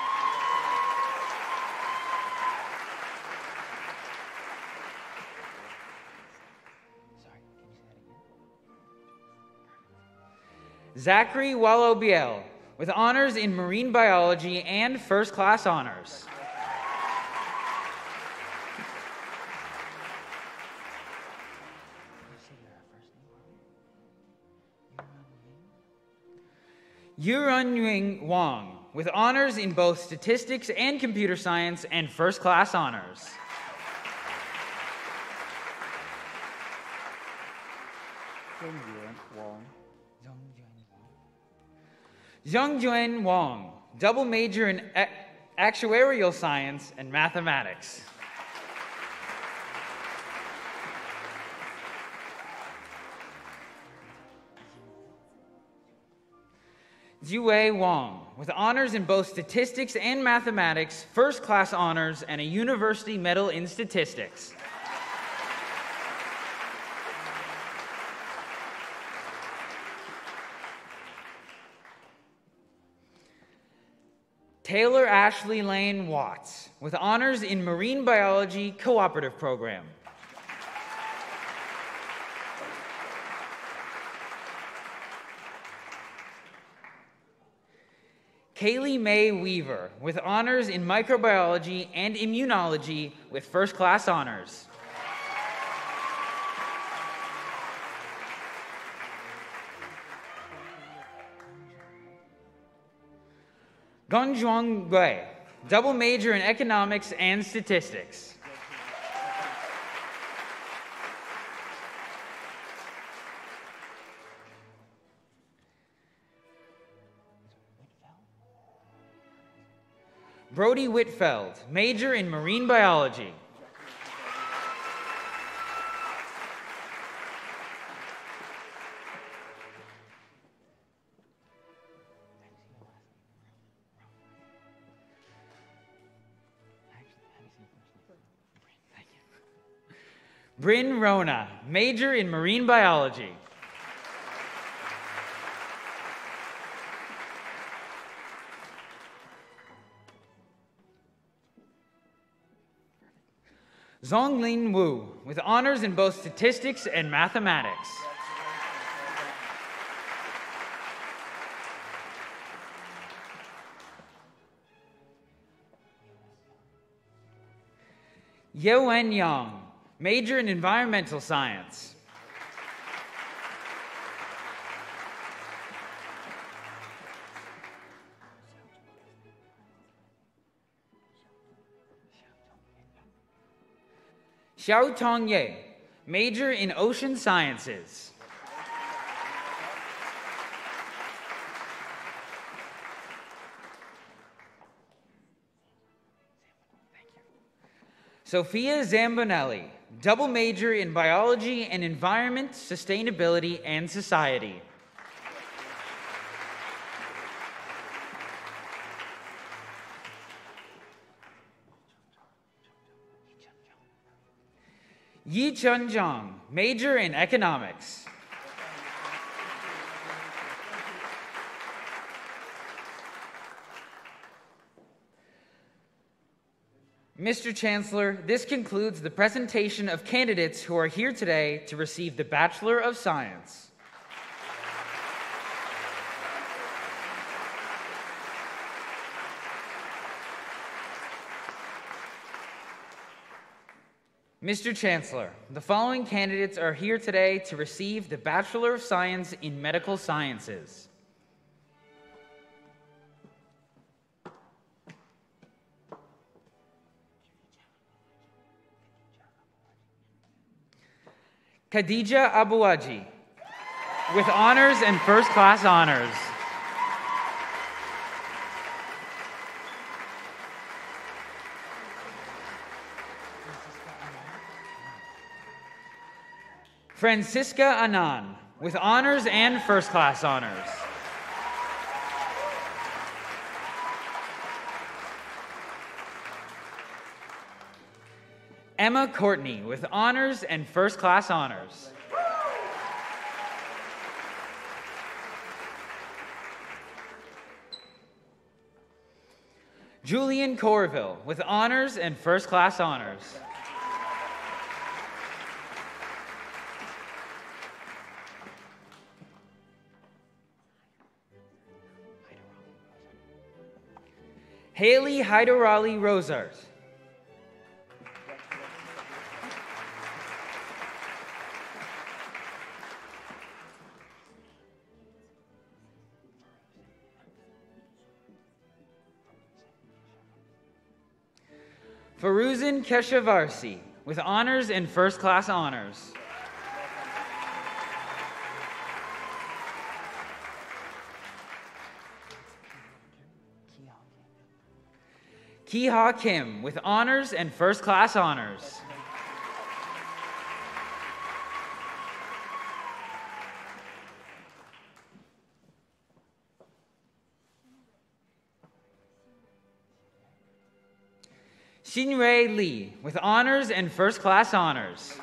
Zachary Wallobiel, with honors in marine biology and first-class honors. Yurun Wang, with honors in both statistics and computer science and first-class honors. Zhongyuan Wang, double major in a- actuarial science and mathematics. Zhuwei Wang, with honors in both statistics and mathematics, first-class honors, and a university medal in statistics. Taylor Ashley Lane Watts, with honors in Marine Biology Cooperative Program. Kaylee Mae Weaver, with honors in Microbiology and Immunology with first-class honors. Gongzhuang Gui, double major in Economics and Statistics. Brody Whitfeld, major in Marine Biology. Bryn Rona, major in Marine Biology. Zonglin Wu, with honors in both statistics and mathematics. Yewen Yang, major in environmental science. Xiao Tongye, major in ocean sciences. Sophia Zambonelli, double major in biology and environment, sustainability, and society. Yi Chun Zhang, major in economics. Mister Chancellor, this concludes the presentation of candidates who are here today to receive the Bachelor of Science. Mister Chancellor, the following candidates are here today to receive the Bachelor of Science in Medical Sciences. Khadija Abuaji, with honors and first-class honors. Francisca Anan, with honors and first-class honors. Emma Courtney, with honors and first-class honors. Julian Corville, with honors and first-class honors. Haley Hyderali Rosart. Faruzan Keshavarsi, with honors and first class honors. Kiha Kim, with honors and first class honors. Xinrui Li, with honors and first class honors.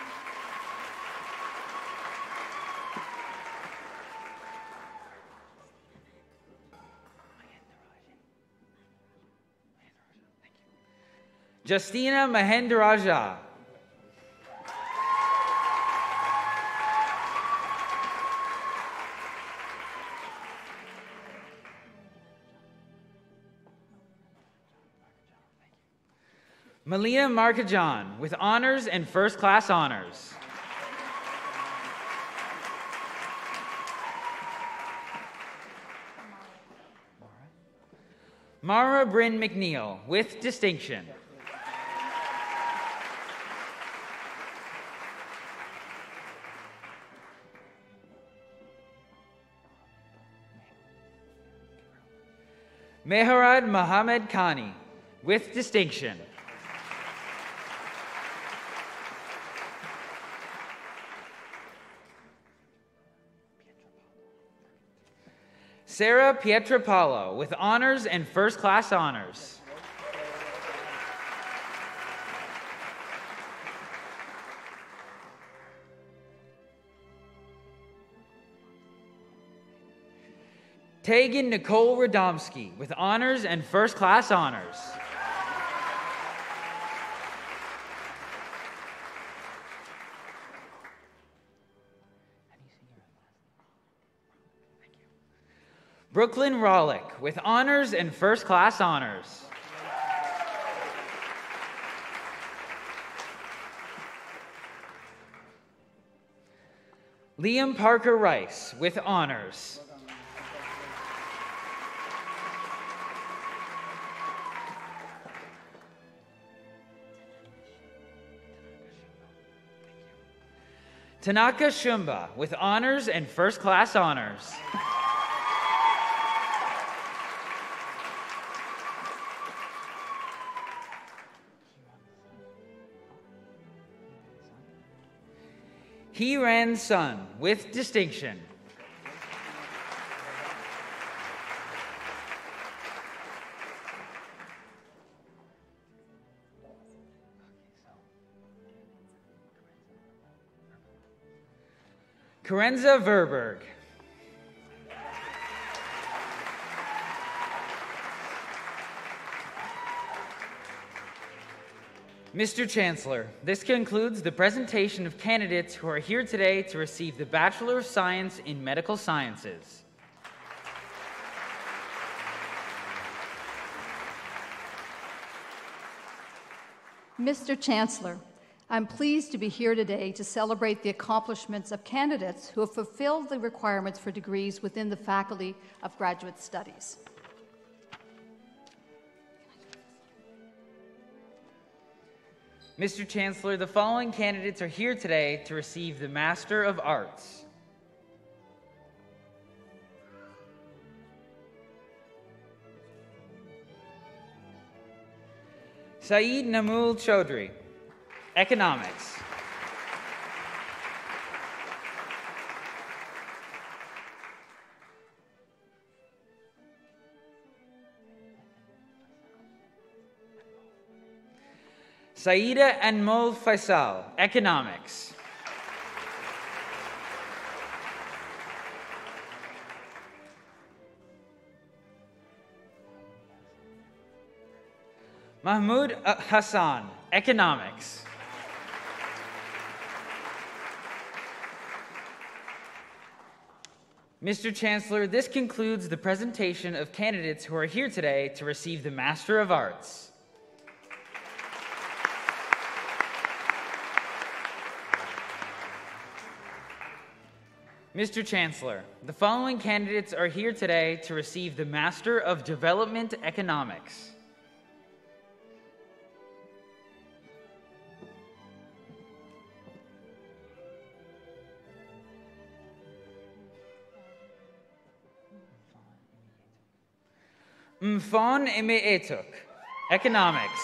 Justina Mahendaraja. Malia Markajan, with honors and first class honors. Mara Bryn McNeil, with distinction. Mehrad Mohammed Khani, with distinction. Sarah Pietropalo, with honors and first class honors. Tegan Nicole Radomski, with honors and first class honors. Brooklyn Rollick, with honors and first class honors. Liam Parker Rice, with honors. Tanaka Shumba, with honors and first class honors. Hee-Ran Sun, with distinction. Karenza Verberg. Mister Chancellor, this concludes the presentation of candidates who are here today to receive the Bachelor of Science in Medical Sciences. Mister Chancellor, I'm pleased to be here today to celebrate the accomplishments of candidates who have fulfilled the requirements for degrees within the Faculty of Graduate Studies. Mister Chancellor, the following candidates are here today to receive the Master of Arts. Saeed Namul Chaudhry, Economics. Saida Anmol Faisal, Economics. Mahmoud Hassan, Economics. Mister Chancellor, this concludes the presentation of candidates who are here today to receive the Master of Arts. Mister Chancellor, the following candidates are here today to receive the Master of Development Economics. Mfon Ime Etuk, Economics.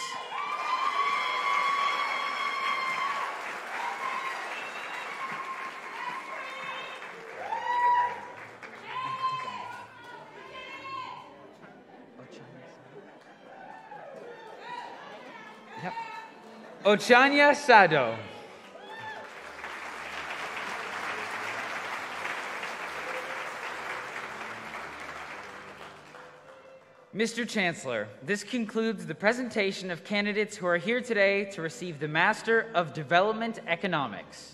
Yep. Ochanya Sado. Mister Chancellor, this concludes the presentation of candidates who are here today to receive the Master of Development Economics.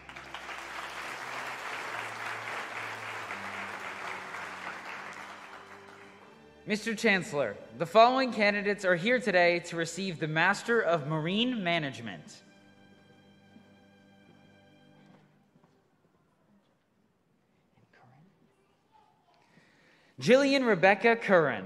Mister Chancellor, the following candidates are here today to receive the Master of Marine Management. Jillian Rebecca Curran.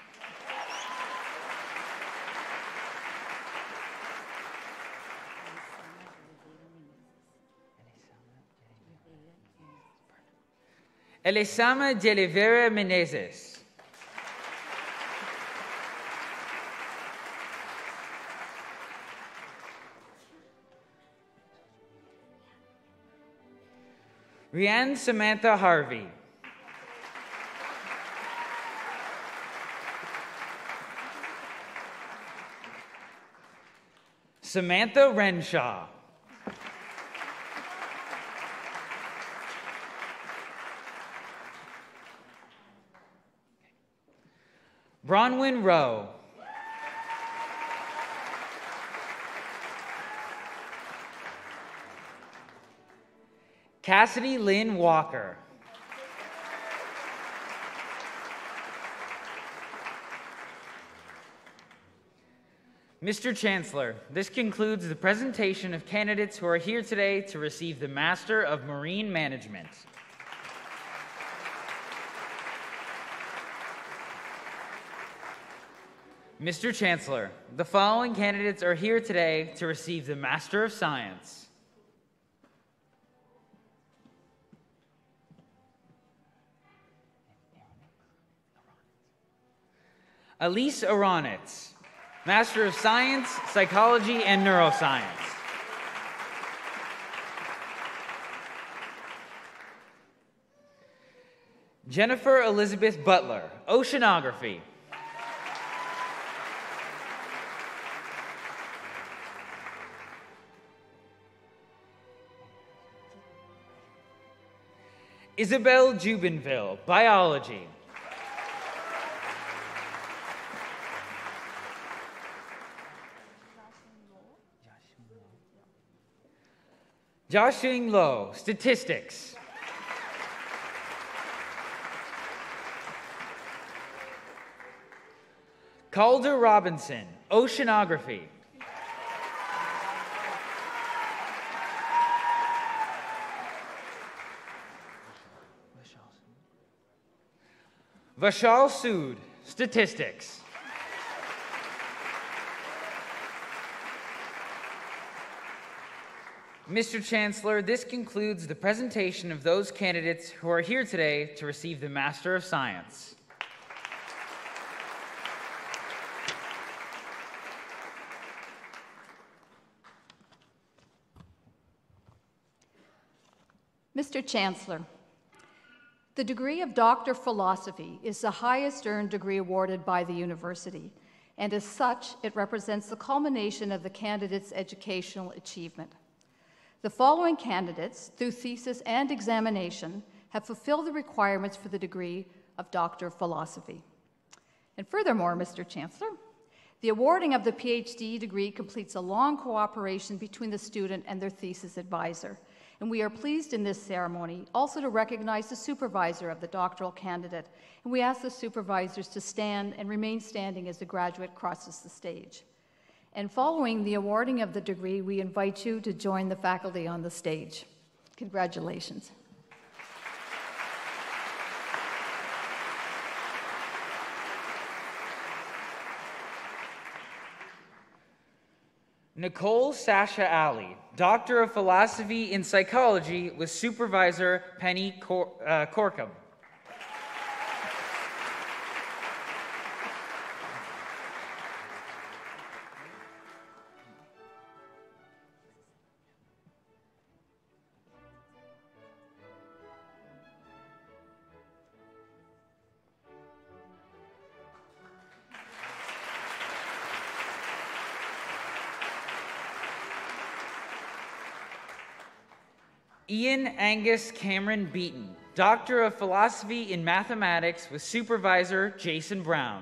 Elisama de Oliveira Menezes. Rianne Samantha Harvey. Samantha Renshaw. Bronwyn Rowe. Cassidy Lynn Walker. Mister Chancellor, this concludes the presentation of candidates who are here today to receive the Master of Marine Management. Mister Chancellor, the following candidates are here today to receive the Master of Science. Elise Aronitz, Master of Science, Psychology, and Neuroscience. Jennifer Elizabeth Butler, Oceanography. Isabel Jubinville, Biology. Joshing Low, Statistics. Calder Robinson, Oceanography. Vashal Sood, Statistics. Mister Chancellor, this concludes the presentation of those candidates who are here today to receive the Master of Science. Mister Chancellor, the degree of Doctor of Philosophy is the highest earned degree awarded by the university, and as such, it represents the culmination of the candidate's educational achievement. The following candidates, through thesis and examination, have fulfilled the requirements for the degree of Doctor of Philosophy. And furthermore, Mister Chancellor, the awarding of the PhD degree completes a long cooperation between the student and their thesis advisor. And we are pleased in this ceremony also to recognize the supervisor of the doctoral candidate. And we ask the supervisors to stand and remain standing as the graduate crosses the stage. And following the awarding of the degree, we invite you to join the faculty on the stage. Congratulations. Nicole Sasha Alley, Doctor of Philosophy in Psychology with Supervisor Penny Cor uh, Corkum. Ian Angus Cameron Beaton, Doctor of Philosophy in Mathematics with Supervisor Jason Brown.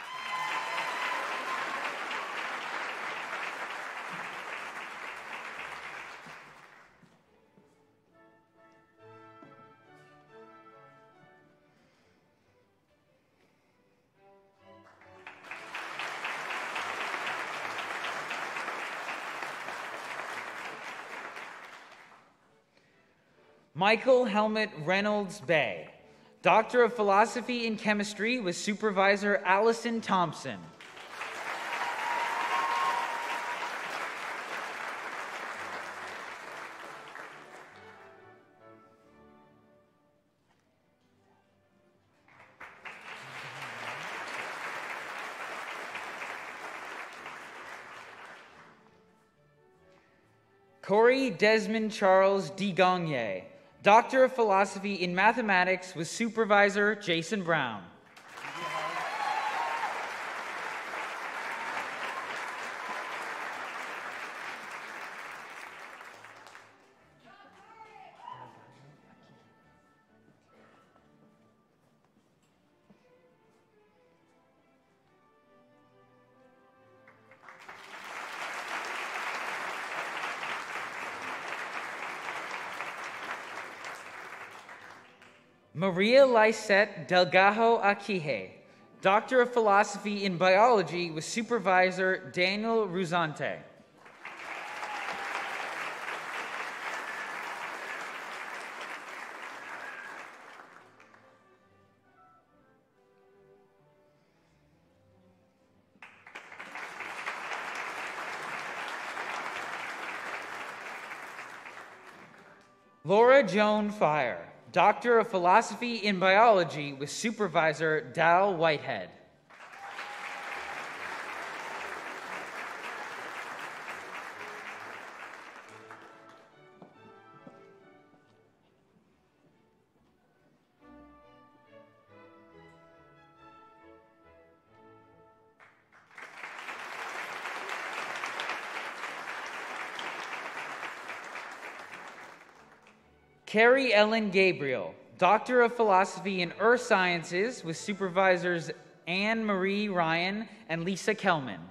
Michael Helmut Reynolds Bay, Doctor of Philosophy in Chemistry with Supervisor Allison Thompson. Corey Desmond Charles DeGagne, Doctor of Philosophy in Mathematics with Supervisor Jason Brown. Maria Lysette Delgajo Aquije, Doctor of Philosophy in Biology with Supervisor Daniel Ruzante. Laura Joan Fire, Doctor of Philosophy in Biology with Supervisor Dal Whitehead. Carrie Ellen Gabriel, Doctor of Philosophy in Earth Sciences with Supervisors Anne Marie Ryan and Lisa Kelman.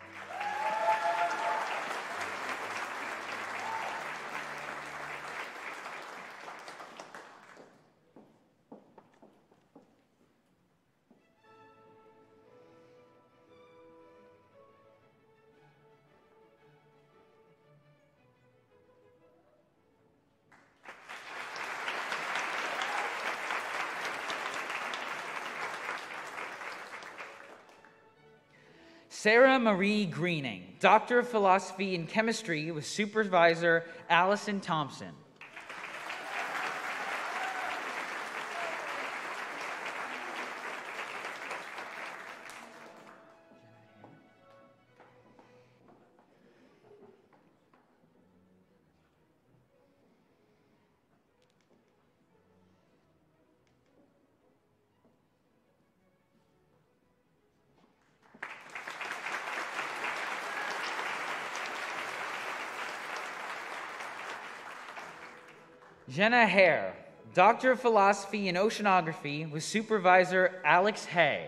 Sarah Marie Greening, Doctor of Philosophy in Chemistry with Supervisor Allison Thompson. Jenna Hare, Doctor of Philosophy in Oceanography with Supervisor Alex Hay.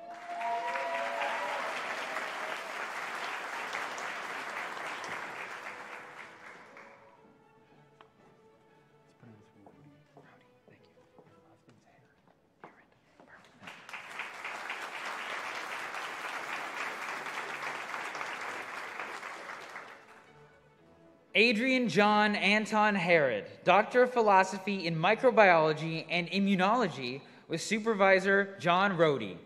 Adrian John Anton Herod, Doctor of Philosophy in Microbiology and Immunology with Supervisor John Rohde.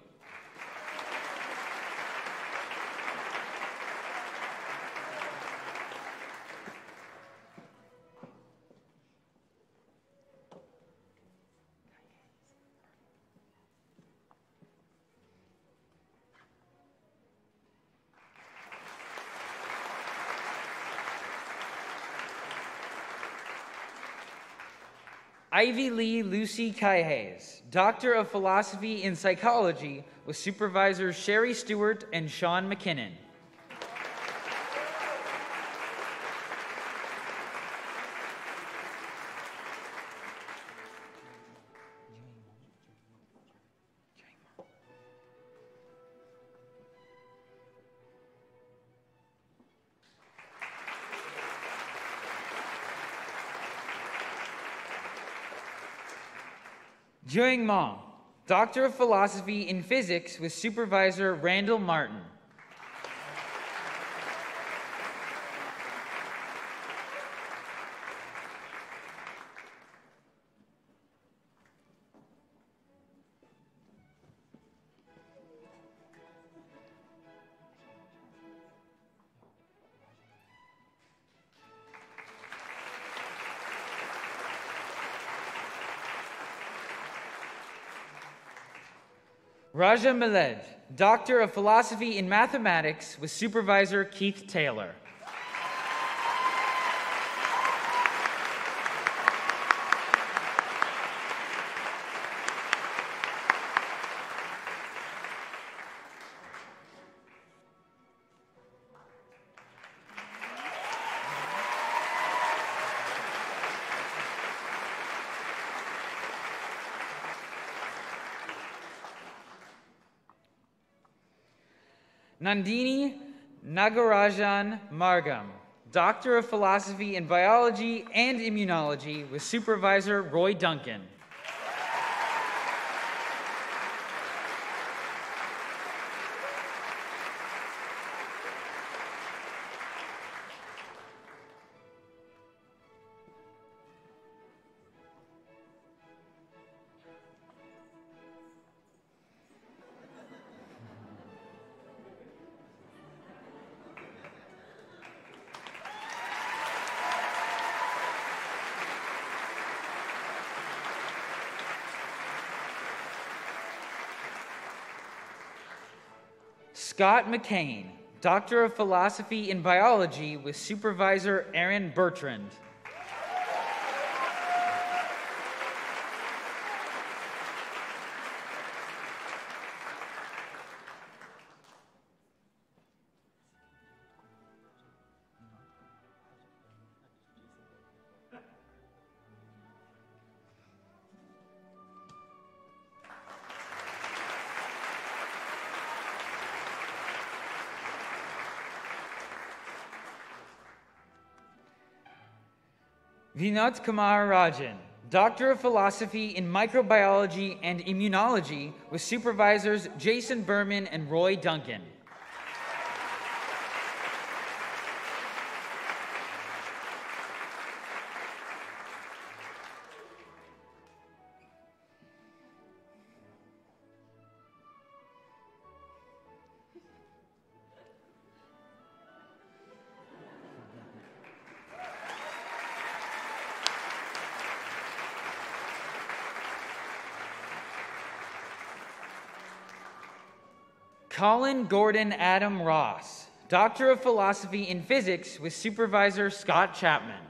Ivy Lee Lucy Kaihays, Doctor of Philosophy in Psychology with Supervisors Sherry Stewart and Sean McKinnon. Juing Ma, Doctor of Philosophy in Physics with Supervisor Randall Martin. Raja Miled, Doctor of Philosophy in Mathematics with Supervisor Keith Taylor. Nandini Nagarajan Margam, Doctor of Philosophy in Biology and Immunology with Supervisor Roy Duncan. Scott McCain, Doctor of Philosophy in Biology with Supervisor Aaron Bertrand. Vinod Kumar Rajan, Doctor of Philosophy in Microbiology and Immunology with Supervisors Jason Berman and Roy Duncan. Colin Gordon Adam Ross, Doctor of Philosophy in Physics with Supervisor Scott Chapman.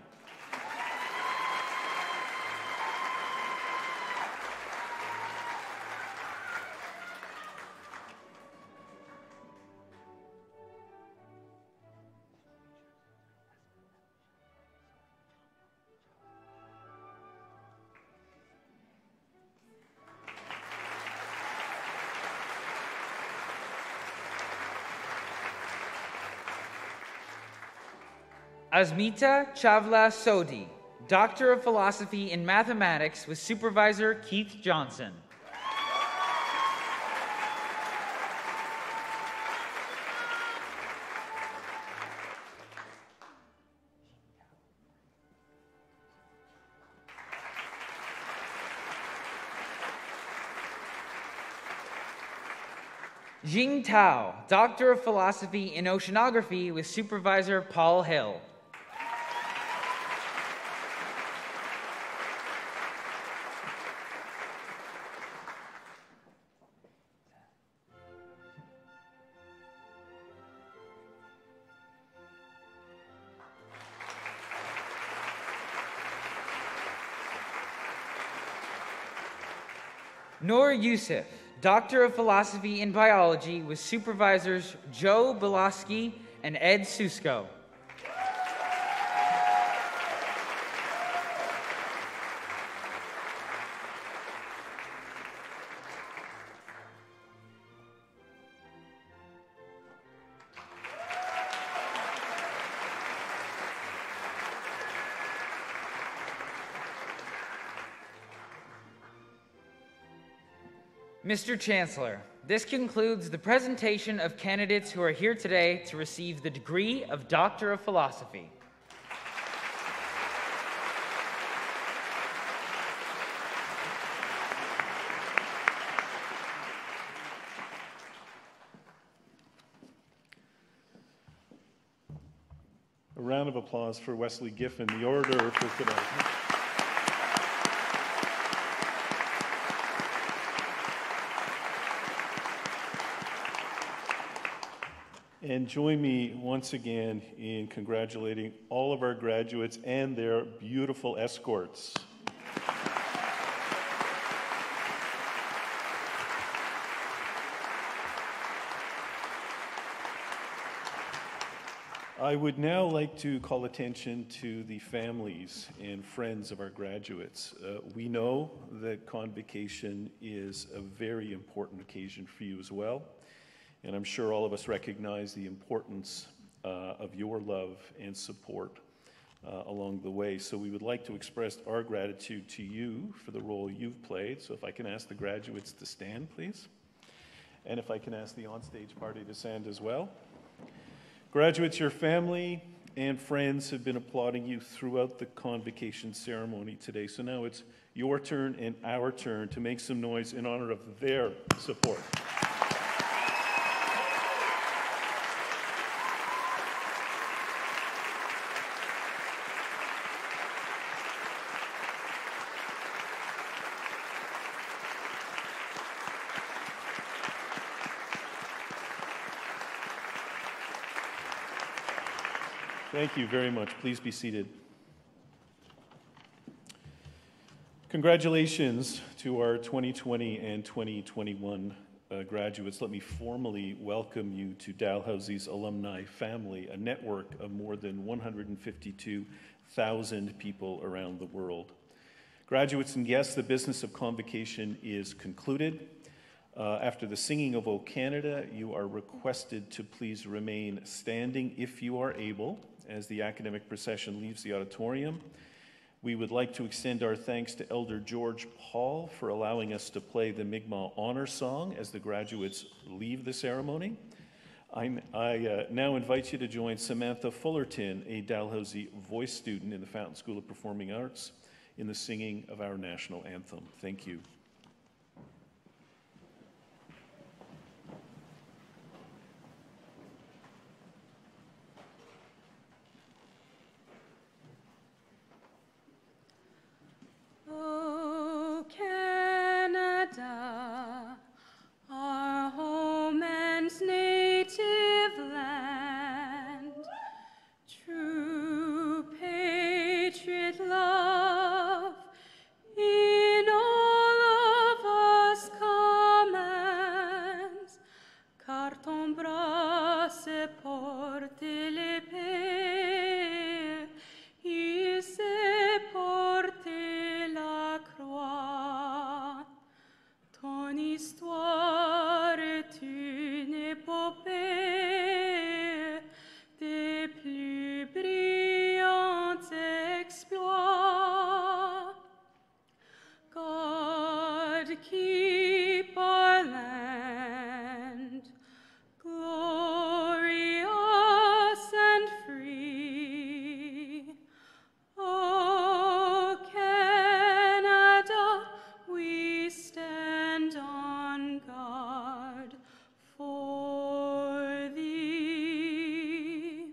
Asmita Chavla Sodhi, Doctor of Philosophy in Mathematics with Supervisor Keith Johnson. Jing Tao, Doctor of Philosophy in Oceanography with Supervisor Paul Hill. Noor Youssef, Doctor of Philosophy in Biology with Supervisors Joe Belosky and Ed Susko. Mister Chancellor, this concludes the presentation of candidates who are here today to receive the degree of Doctor of Philosophy. A round of applause for Wesley Giffen, the orator for today. And join me once again in congratulating all of our graduates and their beautiful escorts. I would now like to call attention to the families and friends of our graduates. Uh, we know that convocation is a very important occasion for you as well. And I'm sure all of us recognize the importance uh, of your love and support uh, along the way. So we would like to express our gratitude to you for the role you've played. So if I can ask the graduates to stand, please. And if I can ask the onstage party to stand as well. Graduates, your family and friends have been applauding you throughout the convocation ceremony today. So now it's your turn and our turn to make some noise in honor of their support. Thank you very much. Please be seated. Congratulations to our twenty twenty and twenty twenty-one uh, graduates. Let me formally welcome you to Dalhousie's alumni family, a network of more than one hundred fifty-two thousand people around the world. Graduates and guests, the business of convocation is concluded. Uh, after the singing of O Canada, you are requested to please remain standing if you are able as the academic procession leaves the auditorium. We would like to extend our thanks to Elder George Paul for allowing us to play the Mi'kmaq Honor Song as the graduates leave the ceremony. I'm, I uh, now invite you to join Samantha Fullerton, a Dalhousie voice student in the Fountain School of Performing Arts, in the singing of our national anthem. Thank you. Oh, Canada, our home and native land, true patriot love in all of us commands, car ton bras se porte l'épée, il se porte la croix. Ton histoire est une épopée des plus brillants exploits. God keep our land glorious and free. Oh, Canada, we stand on guard for thee.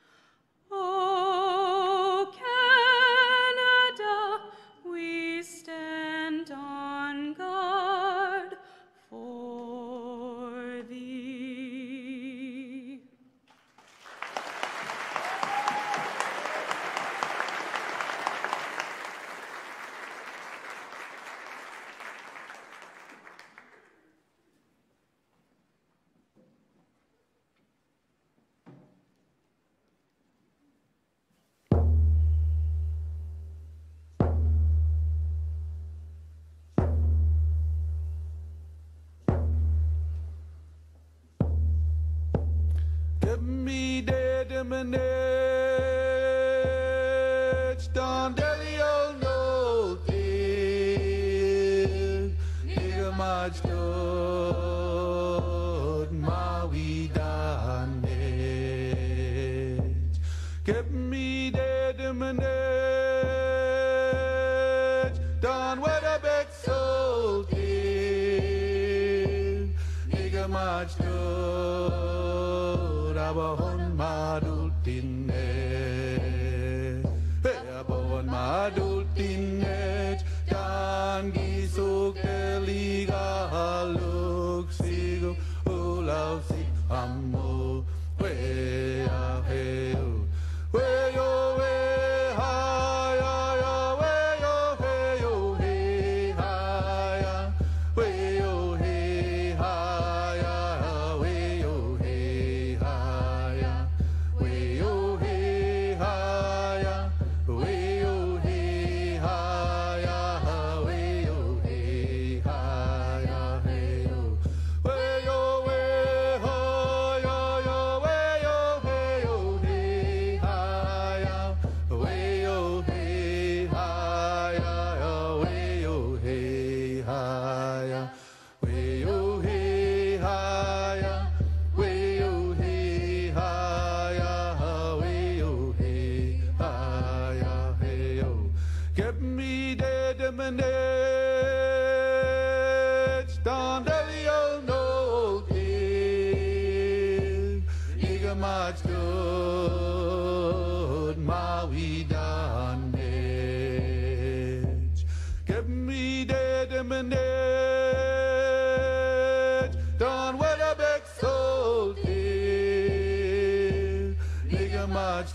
Oh, Canada, we stand on guard for thee. Give me the demonage, don't delio no day, nigga much to Abahon Madul Tinne, Abahon Madul Tinne, Dan Gisuk Eliga Haluk Sigu, Ulau Sik Amo, Wea Heu, Weo We Haya, Weo Heyo He Haya, Weo He Haya, Weo He Haya, Weo He Haya, Weo He Haya, Weo He Haya, Heyo, Weo We Haya, Weo Heyo He Haya, Weo He Haya, Weo He Haya, Weo He Haya, Weo He Haya, Weo He Haya, Heyo. Get me dead and manage, down the old no kid. Nigga much good, my we done it. Get me dead and manage, done what a big soul did. Nigga much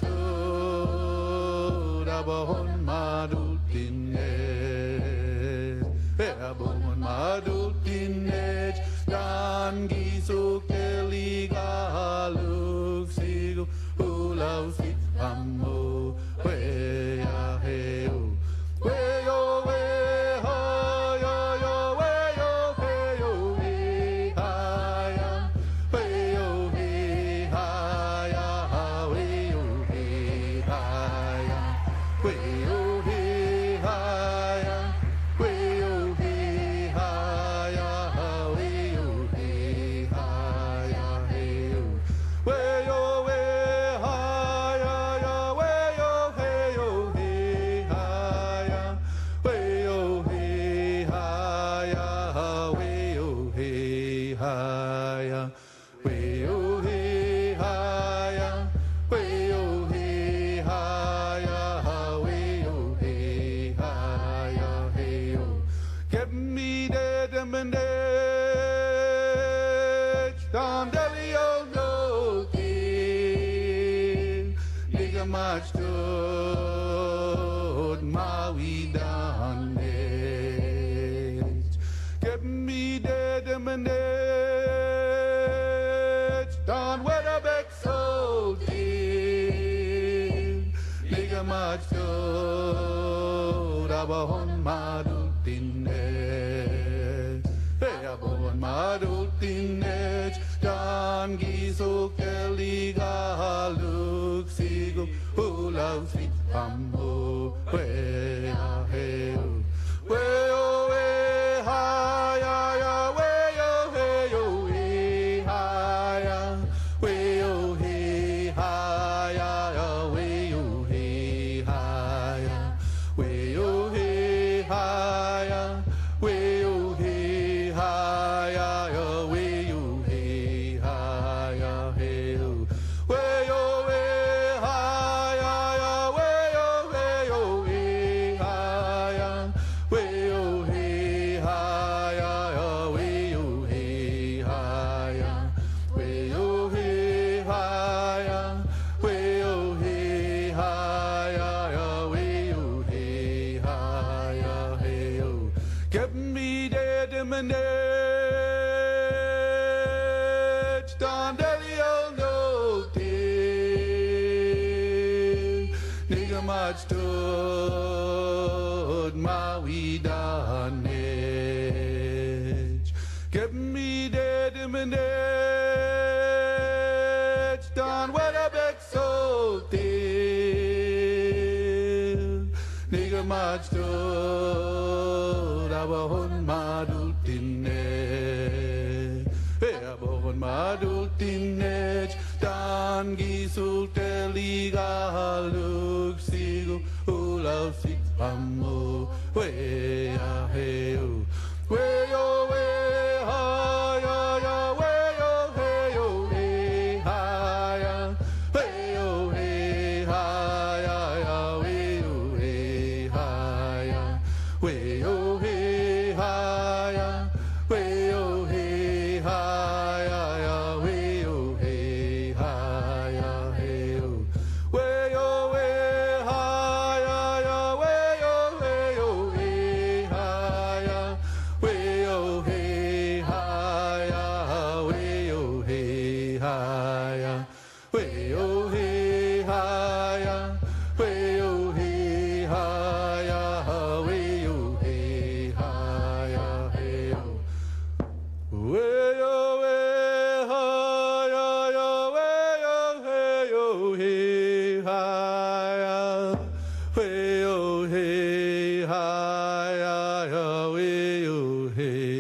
good, abahon madul tinnej, abahon madul tinnej, dan gisuk teliga haluk sigu, ulau sik amo, wea heu, weo we haya, weo heyo he haya, weo he haya, weo he haya, weo he haya, weo he haya, weo he haya, heyo, weo we haya, weo heyo he haya, weo he haya, weo he haya, weo he haya, weo he haya, weo he haya, heyo. Get me dead and bandage, down Delio no king, nigga much good, my we done it. Get me dead and bandage, down where the back soul king, nigga much good, abahon madul tinnej, abahon madul tinnej, dan gisuk eliga haluk sigu, ulau sik amo, wea heu, weo we haya, weo heyo he haya, weo he haya, weo he haya, weo he haya, weo he haya, weo he haya, heyo, weo we haya, weo heyo he haya, weo he haya, weo he haya, weo he haya, weo he haya, weo he haya, heyo. Get me dead in my net, down Delio no thing, nigga much stood, my we done it. Get me dead in my net, down where the back soul did, nigga much stood, abahon madul tinnej, abahon madul tinnej, dan gisul teliga haluk sigu, ulau sik amo, wea heu, weo we haya, weo he hi ya, way oh hey hi ya, way oh hey hi ya, way oh hey hi ya, hey oh, way oh hey hi ya ya, way oh hey oh hey hi ya, way oh hey hi ya ya, way oh hey.